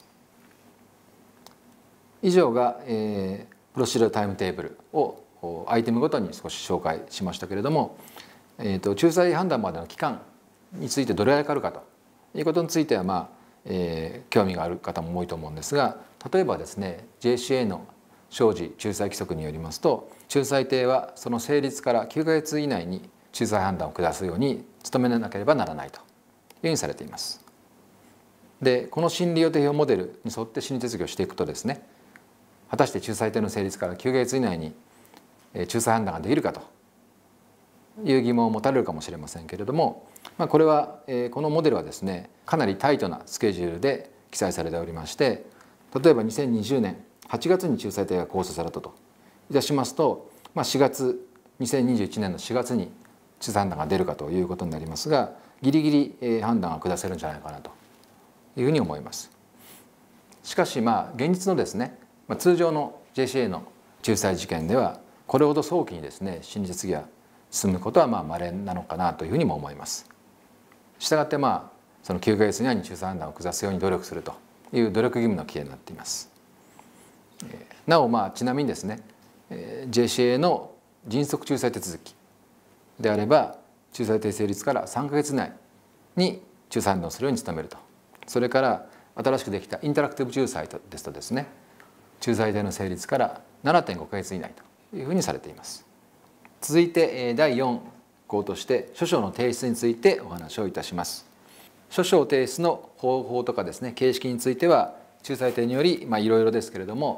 以上が、えー、プロシデュアタイムテーブルをアイテムごとに少し紹介しましたけれども、えーと、仲裁判断までの期間についてどれぐらいかかるかということについては、まあえー、興味がある方も多いと思うんですが、例えばですね ジェイシーエー の商事仲裁規則によりますと、仲裁庭はその成立からきゅうかげつ以内に仲裁判断を下すように努めなければならないというふうにされています。でこの審理予定表モデルに沿って審理手続きをしていくとですね、果たして仲裁庭の成立からきゅうかげつ以内に仲裁判断ができるかという疑問を持たれるかもしれませんけれども、まあ、これはこのモデルはですね、かなりタイトなスケジュールで記載されておりまして、例えばにせんにじゅうねんはちがつに仲裁庭が公訴されたといたしますと、まあ、しがつにせんにじゅういちねんのしがつに仲裁判断が出るかということになりますが、ギリギリ判断が下せるんじゃないかなというふうに思います。しかしまあ現実のですね、通常の ジェイシーエー の仲裁事件ではこれほど早期にですね審理手続きが進むことはまあ稀なのかなというふうにも思います。したがってまあそのきゅうかげつ以内に仲裁判断を下すように努力するという努力義務の規定になっています。なおまあちなみにですね ジェイシーエー の迅速仲裁手続きであれば、仲裁庭成立からさんかげつ以内に仲裁判断をするように努めると。それから新しくできたインタラクティブ仲裁ですとですね、仲裁庭の成立から ななてんごかげつ以内というふうにされています。続いてだいよん項として書書の提出についてお話をいたします。書書提出の方法とかですね形式については仲裁庭によりいろいろですけれども、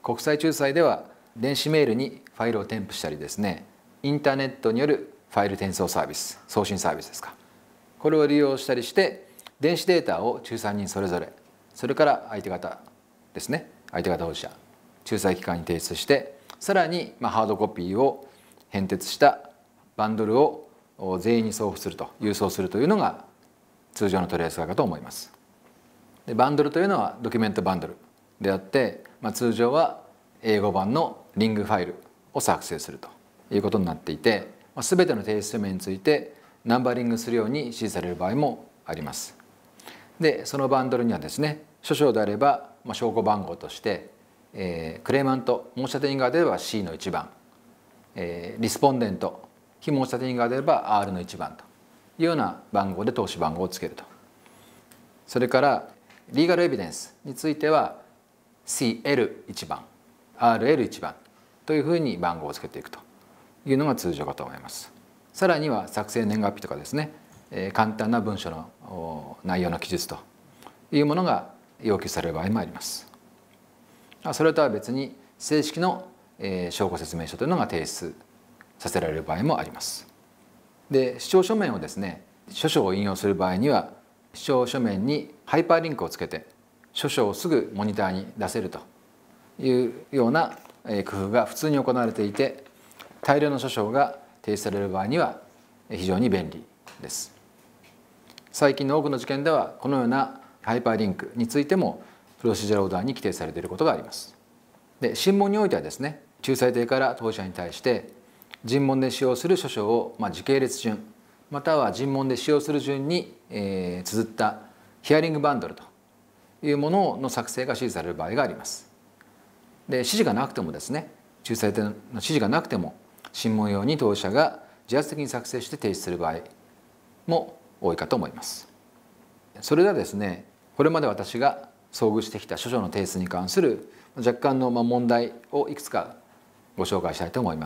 国際仲裁では電子メールにファイルを添付したりですね、インターネットによるファイル転送サービス、送信サービスですか、これを利用したりして電子データを仲裁人それぞれ、それから相手方ですね、相手方当事者、仲裁機関に提出して、さらにまあハードコピーを編纂したバンドルを全員に送付すると、郵送するというのが通常の取り扱いかと思います。でバンドルというのはドキュメントバンドルであって、まあ、通常は英語版のリングファイルを作成するということになっていて、まあ、全ての提出書面についてナンバリングするように指示される場合もあります。でそのバンドルにはですね、訴訟であれば、まあ、証拠番号として、えー、クレーマント申立人側であれば シー のいちばん、えー、リスポンデント被申立人側であれば アール のいちばんというような番号で投資番号をつけると。それからリーガルエビデンスについては シーエルいち 番 アールエルいち 番というふうに番号をつけていくというのが通常かと思います。さらには作成年月日とかですね、えー、簡単な文書の内容の記述というものが要求される場合もあります。それとは別に正式の証拠説明書というのが提出させられる場合もあります。で主張書面をですね、書書を引用する場合には主張書面にハイパーリンクをつけて書書をすぐモニターに出せるというような工夫が普通に行われていて、大量の書書が提出される場合には非常に便利です。最近の多くの事件ではこのようなハイパーリンクについてもプロシージャルオーダーに規定されていることがあります。で審問においてはですね、仲裁庭から当事者に対して尋問で使用する書書を、まあ、時系列順または尋問で使用する順に、えー、綴ったヒアリングバンドルというものの作成が指示される場合があります。で指示がなくてもですね、仲裁庭の指示がなくても審問用に当事者が自発的に作成して提出する場合も多いかと思います。それではですね、これまで私が遭遇してきた書書の提出に関する若干の問題をいくつかご紹介したいと思います。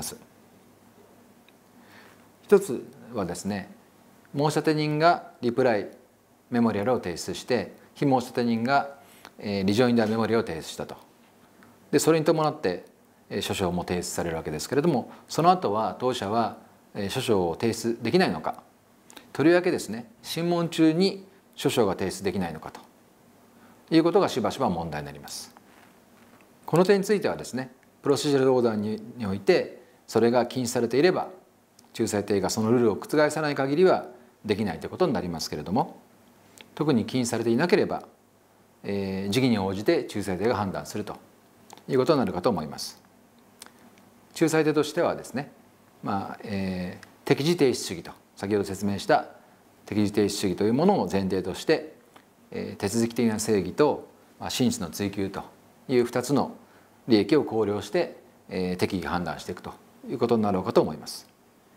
一つはですね、申立人がリプライメモリアルを提出して被申立人がリジョインダーメモリアルを提出したと。でそれに伴って書書も提出されるわけですけれども、その後は当事者は書書を提出できないのか、とりわけですね、審問中に書書が提出できないのかということがしばしば問題になります。この点についてはですね、プロシージャルオーダーにおいてそれが禁止されていれば仲裁庭がそのルールを覆さない限りはできないということになりますけれども、特に禁止されていなければ、えー、時期に応じて仲裁庭が判断するということになるかと思います。仲裁庭としてはですね、まあえー、適時提出主義と先ほど説明した適時提出主義というものを前提として、えー、手続き的な正義と、まあ、真実の追求というふたつの利益を考慮して、えー、適宜判断していくということになろうかと思います。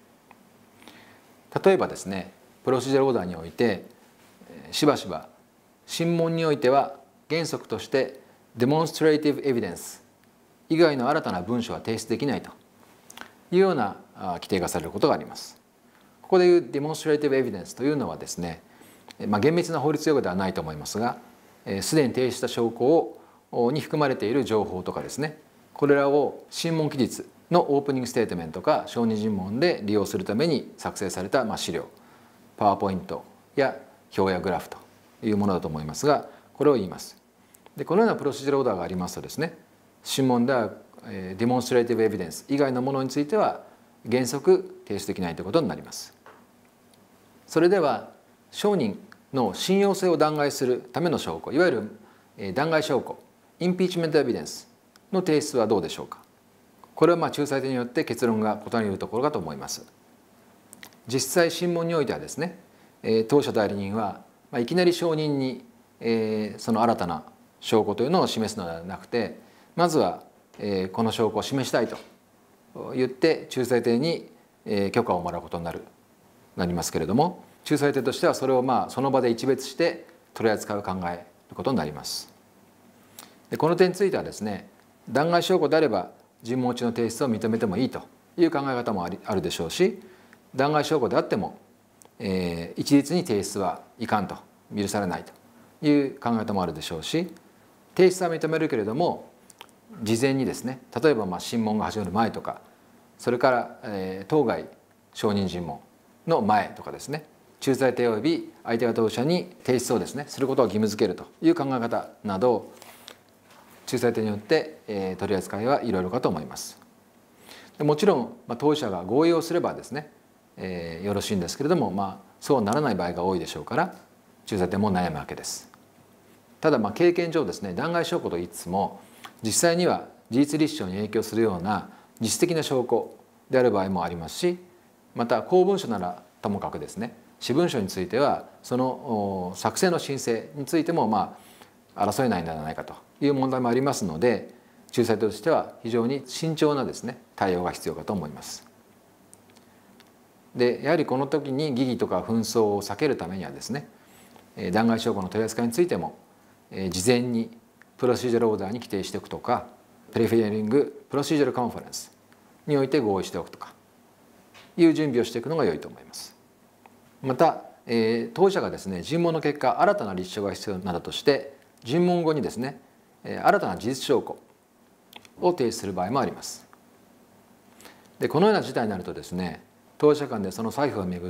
例えばですね、プロシージャルオーダーにおいてしばしば審問においては原則としてデモンストレーティブエビデンス以外の新たな文書は提出できないというような規定がされることがあります。ここでいうデモンストレーティブエビデンスというのはですね、まあ、厳密な法律用語ではないと思いますが、すでに提出した証拠をに含まれている情報とかですね、これらを審問期日のオープニングステートメントか証人尋問で利用するために作成されたまあ資料、パワーポイントや表やグラフというものだと思いますが、これを言います。でこのようなプロシージャルオーダーがありますとですね、審問ではデモンストレーティブエビデンス以外のものについては原則提出できないということになります。それでは証人の信用性を弾劾するための証拠、いわゆる弾劾証拠、インピーチメントエビデンスの提出はどうでしょうか。これはまあ仲裁庭によって結論が異なるところかと思います。実際審問においてはですね、当社代理人はいきなり証人にその新たな証拠というのを示すのではなくて、まずはこの証拠を示したいと言って仲裁庭に許可をもらうことになるなりますけれども、仲裁庭としてはそれをまあその場で一別して取り扱う考えることになります。でこの点についてはですね、弾劾証拠であれば尋問中の提出を認めてもいいという考え方もありあるでしょうし、弾劾証拠であっても、えー、一律に提出はいかんと許されないという考え方もあるでしょうし、提出は認めるけれども事前にですね、例えばまあ審問が始まる前とか、それから、えー、当該証人尋問の前とかですね、仲裁手及び相手方当社に提出をですねすることを義務付けるという考え方など、仲裁手によって、えー、取り扱いはいろいろかと思います。もちろん、まあ、当事者が合意をすればですね、えー、よろしいんですけれども、まあ、そうならない場合が多いでしょうから、仲裁手も悩むわけです。ただまあ経験上ですね、弾劾証拠といいつつも実際には事実立証に影響するような実質的な証拠である場合もありますし、また公文書ならともかくですね、私文書についてはその作成の申請についてもまあ争えないのではないかという問題もありますので、仲裁手としては非常に慎重なですね対応が必要かと思います。でやはりこの時に疑義とか紛争を避けるためにはですね、弾劾証拠の取り扱いについても事前にプロシージャルオーダーに規定しておくとか、プレフィアリングプロシージャルカンファレンスにおいて合意しておくとかいう準備をしていくのが良いと思います。また、えー、当事者がですね尋問の結果新たな立証が必要などとして尋問後にですね新たな事実証拠を提出する場合もあります。でこのような事態になるとですね、当事者間でその採否をめぐって、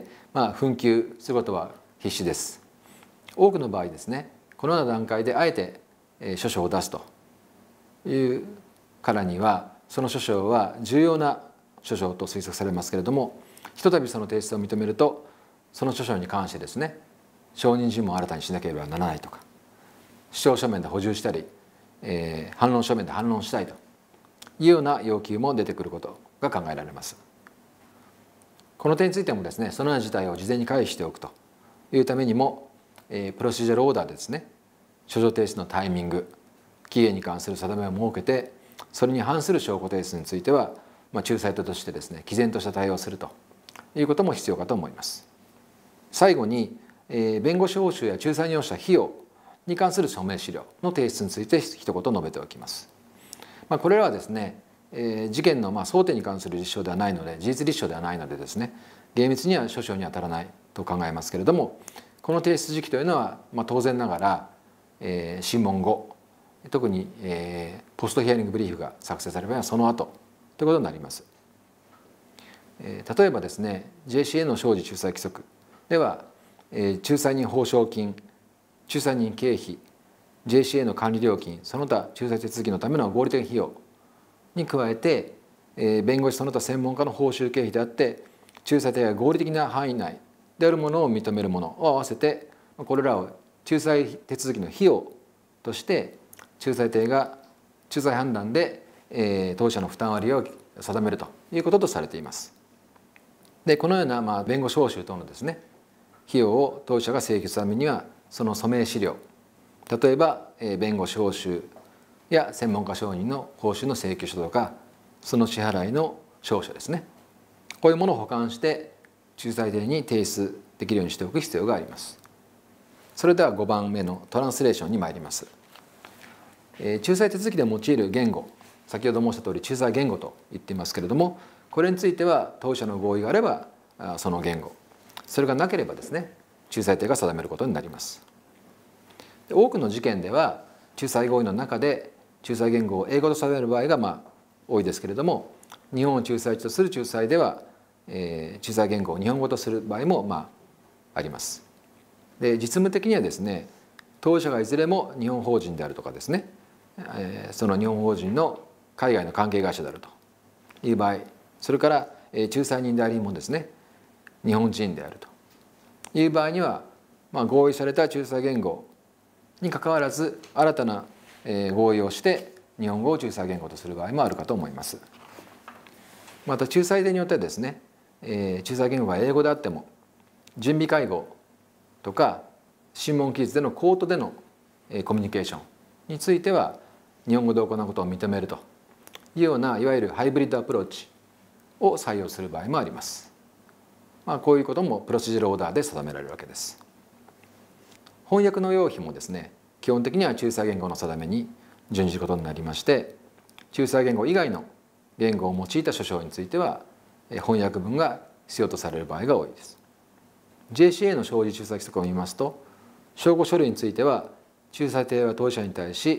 まあ、紛糾することは必至です。多くの場合ですね、このような段階であえて書書を出すというからには、その書書は重要な書書と推測されますけれども、ひとたびその提出を認めるとその書書に関してですね証人尋問を新たにしなければならないとか、主張書面で補充したり、えー、反論書面で反論したいというような要求も出てくることが考えられます。この点についてもですね、そのような事態を事前に回避しておくというためにも、えー、プロシージャルオーダーでですね書状提出のタイミング、期限に関する定めを設けて、それに反する証拠提出については、まあ、仲裁手としてですね毅然とした対応をするということも必要かと思います。最後に、えー、弁護士報酬や仲裁に要した費用に関する書面資料の提出について一言述べておきます。まあ、これらはですね、えー、事件のまあ争点に関する立証ではないので、事実立証ではないのでですね、厳密には書証に当たらないと考えますけれども、この提出時期というのは、まあ、当然ながら、えー、審問後、特に、えー、ポストヒアリングブリーフが作成される場合はその後ということになります。えー、例えばですね ジェーシーエー の商事仲裁規則では、えー、仲裁人報奨金、仲裁人経費、 ジェーシーエー の管理料金、その他仲裁手続きのための合理的費用に加えて、えー、弁護士その他専門家の報酬経費であって仲裁手が合理的な範囲内であるものを認めるものを合わせて、これらを仲裁手続きの費用として仲裁手が仲裁判断で、えー、当事者の負担割を定めるということとされています。でこのような、まあ、弁護士報酬等のですね費用を当事者が請求するためには、その訴命資料、例えば、えー、弁護士報酬や専門家証人の報酬の請求書とか、その支払いの証書ですね、こういうものを保管して仲裁手に提出できるようにしておく必要があります。それではごばんめのトランスレーションに参ります。えー、仲裁手続きで用いる言語、先ほど申した通り仲裁言語と言っていますけれども、これについては当事者の合意があればその言語、それがなければですね仲裁手が定めることになります。多くの事件では仲裁合意の中で仲裁言語を英語と定める場合がまあ多いですけれども、日本を仲裁地とする仲裁では、えー、仲裁言語を日本語とする場合もまああります。で実務的にはですね、当事者がいずれも日本法人であるとかですね、えー、その日本法人の海外の関係会社であるという場合、それから、えー、仲裁人代理人もですね日本人であるという場合には、まあ、合意された仲裁言語にかかわらず新たな、えー、合意をして日本語を仲裁言語とする場合もあるかと思います。また仲裁手によってですね、えー、仲裁言語が英語であっても準備会合とか審問期日でのコートでのコミュニケーションについては日本語で行うことを認めるというようないわゆるハイブリッドアプローチを採用する場合もあります。まあ、こういうこともプロシージャルオーダーで定められるわけです。翻訳の要否もですね、基本的には仲裁言語の定めに準じることになりまして、仲裁言語以外の言語を用いた書証については翻訳文が必要とされる場合が多いです。ジェーシーエー の商事仲裁規則を見ますと、証拠書類については仲裁手は当事者に対し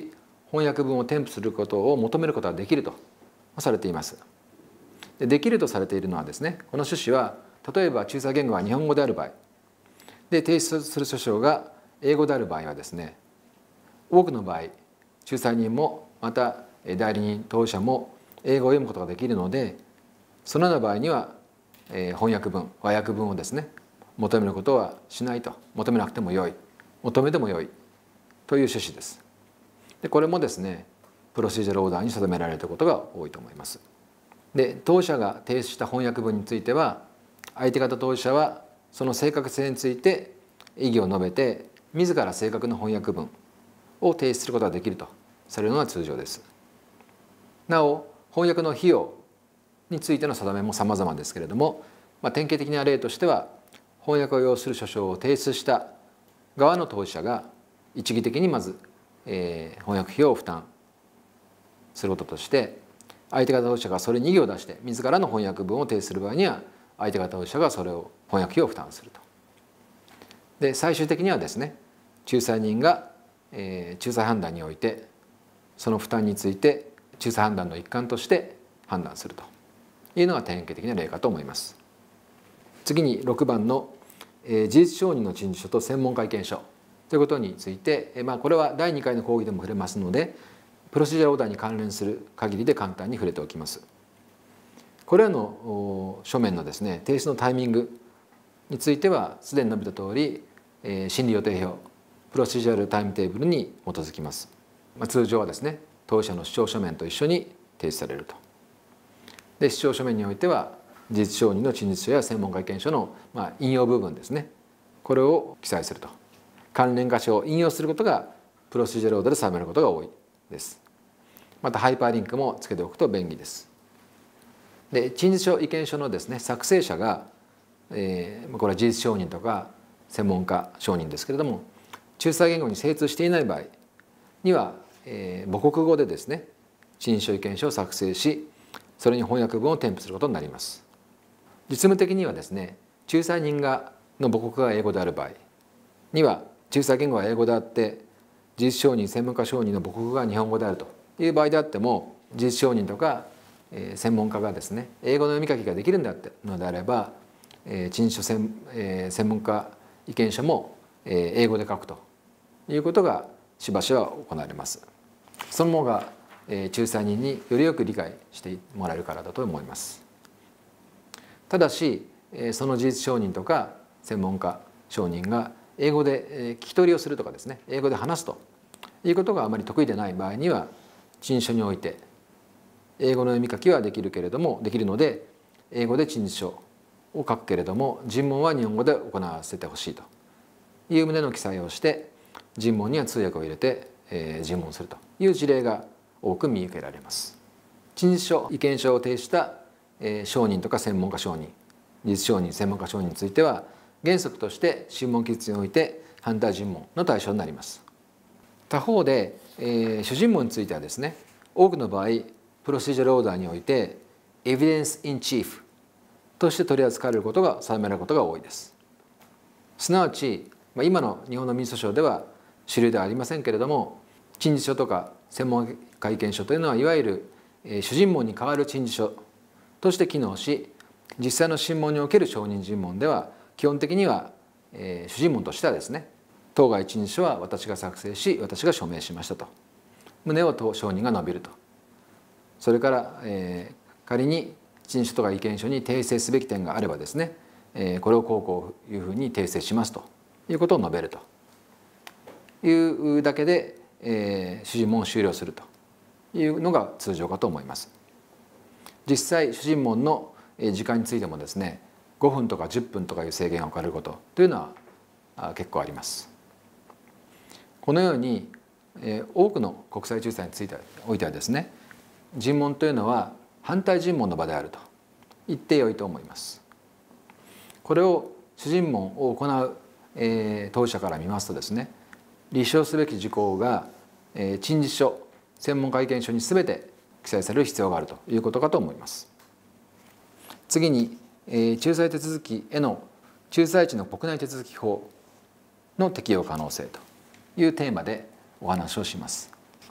翻訳文を添付することを求めることができるとされています。で、できるとされているのはですね、この趣旨は例えば仲裁言語が日本語である場合で提出する訴訟が英語である場合はですね、多くの場合仲裁人もまた代理人当事者も英語を読むことができるので、そのような場合には翻訳文和訳文をですね求めることはしないと、求めなくてもよい、求めてもよいという趣旨です。でこれもですねプロシージャルオーダーに定められていることが多いと思います。で当事者が提出した翻訳文については相手方当事者はその正確性について異議を述べて自ら正確な翻訳文を提出することができるとされるのが通常です。なお翻訳の費用についての定めも様々ですけれども、まあ、典型的な例としては翻訳を要する書書を提出した側の当事者が一義的にまず、えー、翻訳費用を負担することとして、相手方当事者がそれに異議を出して自らの翻訳文を提出する場合には相手方当事者がそれを翻訳費を負担すると。で最終的にはですね仲裁人が、えー、仲裁判断においてその負担について仲裁判断の一環として判断するというのが典型的な例かと思います。次にろくばんの、えー、事実証人の陳述書と専門家意見書ということについて、えーまあ、これはだいにかいの講義でも触れますのでプロシージャルオーダーに関連する限りで簡単に触れておきます。これらの書面のですね提出のタイミングについてはすでに述べた通り、えー、審理予定表プロシージャルタイムテーブルに基づきます。まあ、通常はですね当事者の主張書面と一緒に提出されると。で主張書面においては事実証人の陳述書や専門家意見書の、まあ、引用部分ですね、これを記載すると。関連箇所を引用することがプロシージャルオーダーで定めることが多いです。またハイパーリンクもつけておくと便利です。で陳述書意見書のですね作成者が、えー、これは事実証人とか専門家証人ですけれども仲裁言語に精通していない場合には、えー、母国語でですね陳述書意見書を作成しそれに翻訳文を添付することになります。実務的にはですね仲裁人がの母国が英語である場合には仲裁言語が英語であって事実証人専門家証人の母国が日本語であるという場合であっても事実証人とか専門家がですね英語の読み書きができるのであれば陳述書専専門家意見書も英語で書くということがしばしば行われます。その方が仲裁人によりよく理解してもらえるからだと思います。ただしその事実証人とか専門家証人が英語で聞き取りをするとかですね英語で話すということがあまり得意でない場合には陳述書において英語の読み書きはできるけれどもできるので英語で陳述書を書くけれども尋問は日本語で行わせてほしいという旨の記載をして尋問には通訳を入れて、えー、尋問するという事例が多く見受けられます。陳述書意見書を提出した、えー、証人とか専門家証人事実証人専門家証人については原則として審問期日において反対尋問の対象になります。他方で、えー、主尋問についてはですね多くの場合プロシージャルオーダーにおいてエビデンス・イン・チーフとして取り扱われることが定められることが多いです。すなわち今の日本の民事訴訟では主流ではありませんけれども陳述書とか専門家意見書というのはいわゆる主尋問に代わる陳述書として機能し実際の審問における証人尋問では基本的には主尋問としてはですね当該陳述書は私が作成し私が署名しましたと旨を証人が述べると。それから、えー、仮に陳述書とか意見書に訂正すべき点があればですね、えー、これをこうこういうふうに訂正しますということを述べるというだけで、えー、主尋問を終了するというのが通常かと思います。実際主尋問の時間についてもですねごふんとかじゅっぷんとかいう制限が置かれることというのは結構あります。このように多くの国際仲裁についておいてはですね尋問というのは反対尋問の場であると言ってよいと思います。これを主尋問を行う、えー、当事者から見ますとですね立証すべき事項が、えー、陳述書専門家意見書に全て記載される必要があるということかと思います。次に、えー、仲裁手続きへの仲裁地の国内手続き法の適用可能性というテーマでお話をします。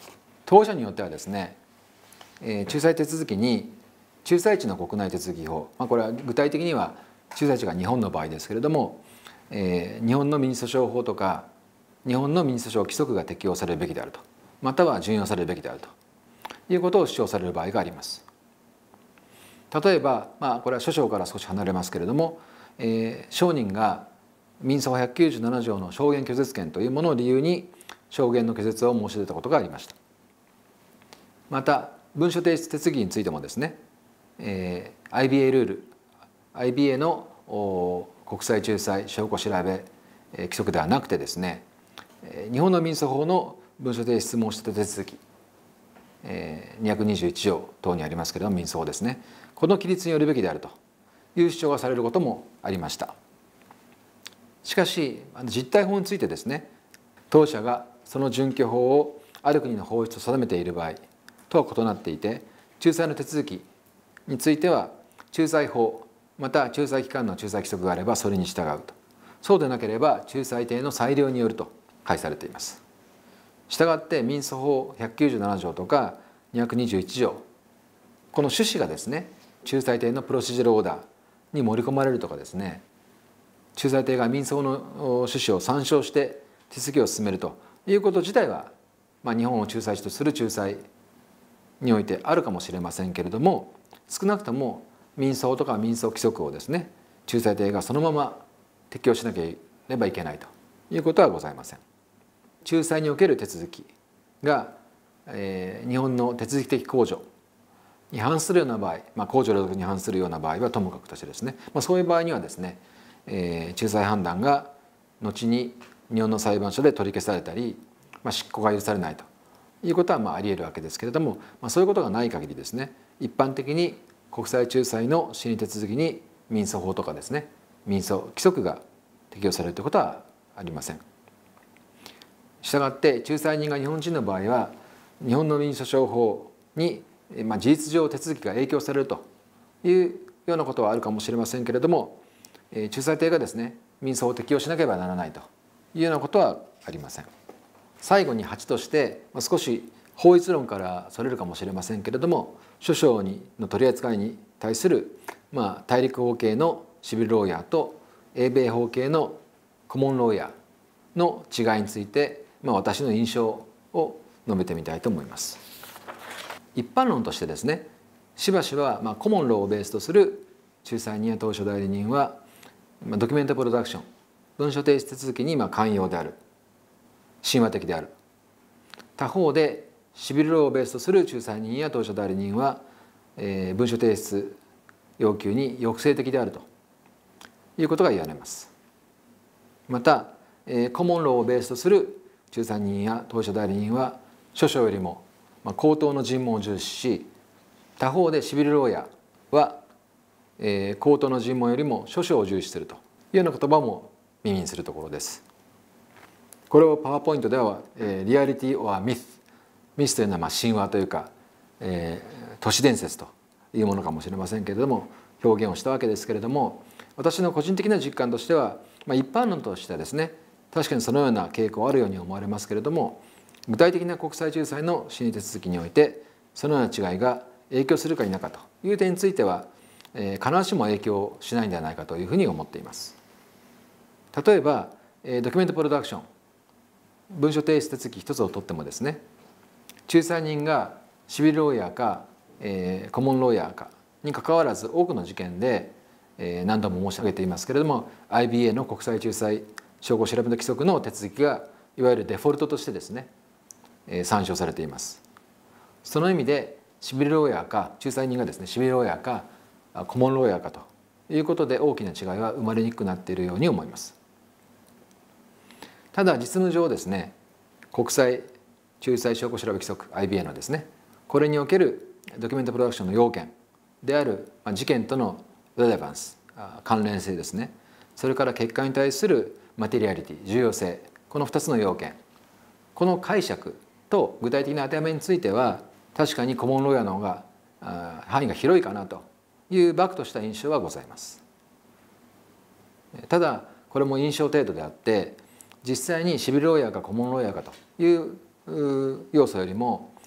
当社によってはですね、えー、仲裁手続きに仲裁地の国内手続き法、まあ、これは具体的には仲裁地が日本の場合ですけれども、えー、日本の民事訴訟法とか日本の民事訴訟規則が適用されるべきであると、または準用されるべきであるということを主張される場合があります。例えば、まあ、これは諸々から少し離れますけれども、えー、証人が民訴法ひゃくきゅうじゅうなな条の証言拒絶権というものを理由に証言の拒絶を申し出たことがありました。また文書提出手続きについてもですね、えー、アイビーエー ルール アイビーエー の国際仲裁証拠調べ、えー、規則ではなくてですね、日本の民訴法の文書提出申し立て手続き、えー、にひゃくにじゅういち条等にありますけれども民訴法ですね、この規律によるべきであるという主張がされることもありました。しかし実態法についてですね、当社がその準拠法をある国の法律と定めている場合とは異なっていて、仲裁の手続きについては仲裁法また仲裁機関の仲裁規則があればそれに従うと、そうでなければ仲裁定の裁量によると解されています。したがって民訴法ひゃくきゅうじゅうなな条とかにひゃくにじゅういち条、この趣旨がですね仲裁定のプロシジュアルオーダーに盛り込まれるとかですね、仲裁定が民訴法の趣旨を参照して手続きを進めるということ自体は、まあ、日本を仲裁地とする仲裁においてあるかもしれませんけれども、少なくとも民訴法とか民訴規則をですね仲裁定がそのまま適用しなければいけないということはございません。仲裁における手続きが、えー、日本の手続き的公序に反するような場合、まあ、公序良俗に反するような場合はともかくとしてですね、まあ、そういう場合にはですね、えー、仲裁判断が後に日本の裁判所で取り消されたり、まあ、執行が許されないということはまあありえるわけですけれども、まあ、そういうことがない限りですね、一般的に国際仲裁の審理手続きに民訴法とかですね民訴規則が適用されるということはありません。したがって仲裁人が日本人の場合は日本の民事訴訟法に、まあ、事実上手続きが影響されるというようなことはあるかもしれませんけれども、仲裁定がですね民訴法を適用しなければならないというようなことはありません。最後にはちとして少し法律論からそれるかもしれませんけれども、訴訟にの取り扱いに対する、まあ、大陸法系のシビルローヤーと英米法系のコモンローヤーの違いについて、まあ、私の印象を述べてみたいと思います。一般論としてですね、しばしばまあコモンローをベースとする仲裁人や当初代理人はドキュメントプロダクション文書提出手続きにまあ寛容である、親和的である。他方でシビルローをベースとする仲裁人や当初代理人は、えー、文書提出要求に抑制的であるということが言われます。また、えー、コモンローをベースとする仲裁人や当初代理人は訴訟よりも、まあ、口頭の尋問を重視し、他方でシビルローヤーは、えー、口頭の尋問よりも訴訟を重視するというような言葉も耳にするところです。これをパワーポイントでは、えー、リアリティ・オア・ミスミスというのはまあ神話というか、えー、都市伝説というものかもしれませんけれども表現をしたわけですけれども、私の個人的な実感としては、まあ、一般論としてはですね確かにそのような傾向あるように思われますけれども、具体的な国際仲裁の審理手続きにおいてそのような違いが影響するか否かという点については、えー、必ずしも影響しないんではないかというふうに思っています。例えば、えー、ドキュメントプロダクション文書提出手続き一つをとってもですね、仲裁人がシビルローヤーか、えー、コモンローヤーかにかかわらず多くの事件で、えー、何度も申し上げていますけれども アイビーエー の国際仲裁証拠調べの規則の手続きがいわゆるデフォルトとしてですね、えー、参照されています。その意味でシビルローヤーか仲裁人がですねシビルローヤーかコモンローヤーかということで大きな違いは生まれにくくなっているように思います。ただ実務上ですね、国際仲裁証拠調べ規則 アイビーエー のですねこれにおけるドキュメントプロダクションの要件である事件とのレレバンス関連性ですね、それから結果に対するマテリアリティ重要性、このふたつの要件、この解釈と具体的な当てはめについては確かにコモンローヤーの方が範囲が広いかなというバクとした印象はございます。ただこれも印象程度であって実際にシビルローヤーかコモンローヤーかという要素よりも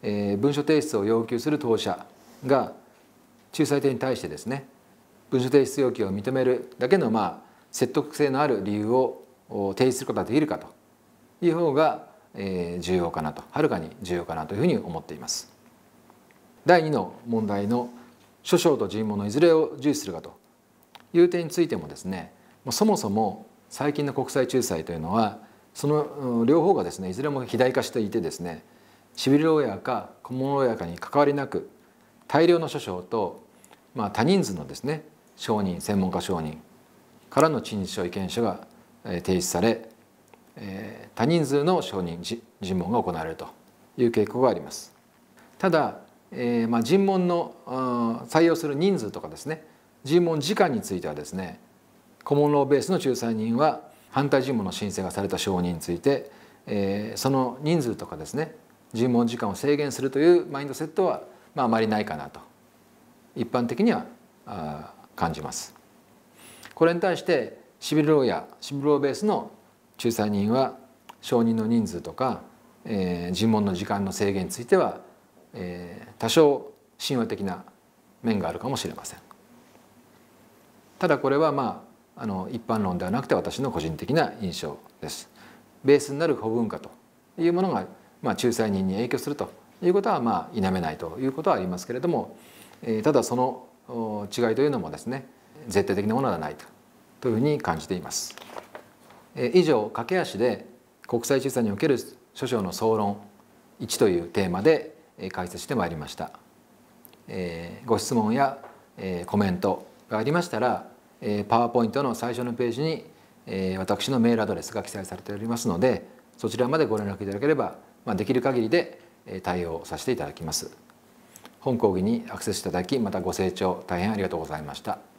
えー、文書提出を要求する当事者が仲裁庭に対してですね、文書提出要求を認めるだけのまあ説得性のある理由を提示することができるかという方が重要かなと、はるかに重要かなというふうに思っています。だいにの問題の訴訟と尋問のいずれを重視するかという点についてもですね、そもそも最近の国際仲裁というのはその両方がですねいずれも肥大化していてですね、シビルローヤーかコモンローヤーかに関わりなく大量の訴訟と、まあ、多人数のですね証人、専門家証人からの陳述書意見書が提出され、多人数の証人尋問が行われるという傾向があります。ただ、えーまあ、尋問の採用する人数とかですね、尋問時間についてはですね、コモンローベースの仲裁人は反対尋問の申請がされた証人について、えー、その人数とかですね尋問時間を制限するというマインドセットは、まあ、あまりないかなと一般的にはあ感じます。これに対してシビルローヤー、シビルローベースの仲裁人は証人の人数とか、えー、尋問の時間の制限については、えー、多少親和的な面があるかもしれません。ただこれはまああの一般論ではなくて私の個人的な印象です。ベースになる法文化というものが、まあ、仲裁人に影響するということはまあ否めないということはありますけれども、えー、ただその違いというのもですね絶対的なものではないとというふうに感じています。以上、駆け足で国際仲裁における諸々の総論いちというテーマで解説してまいりました。ご質問やコメントがありましたら、パワーポイントの最初のページに私のメールアドレスが記載されておりますので、そちらまでご連絡いただければ、できる限りで対応させていただきます。本講義にアクセスいただき、またご清聴大変ありがとうございました。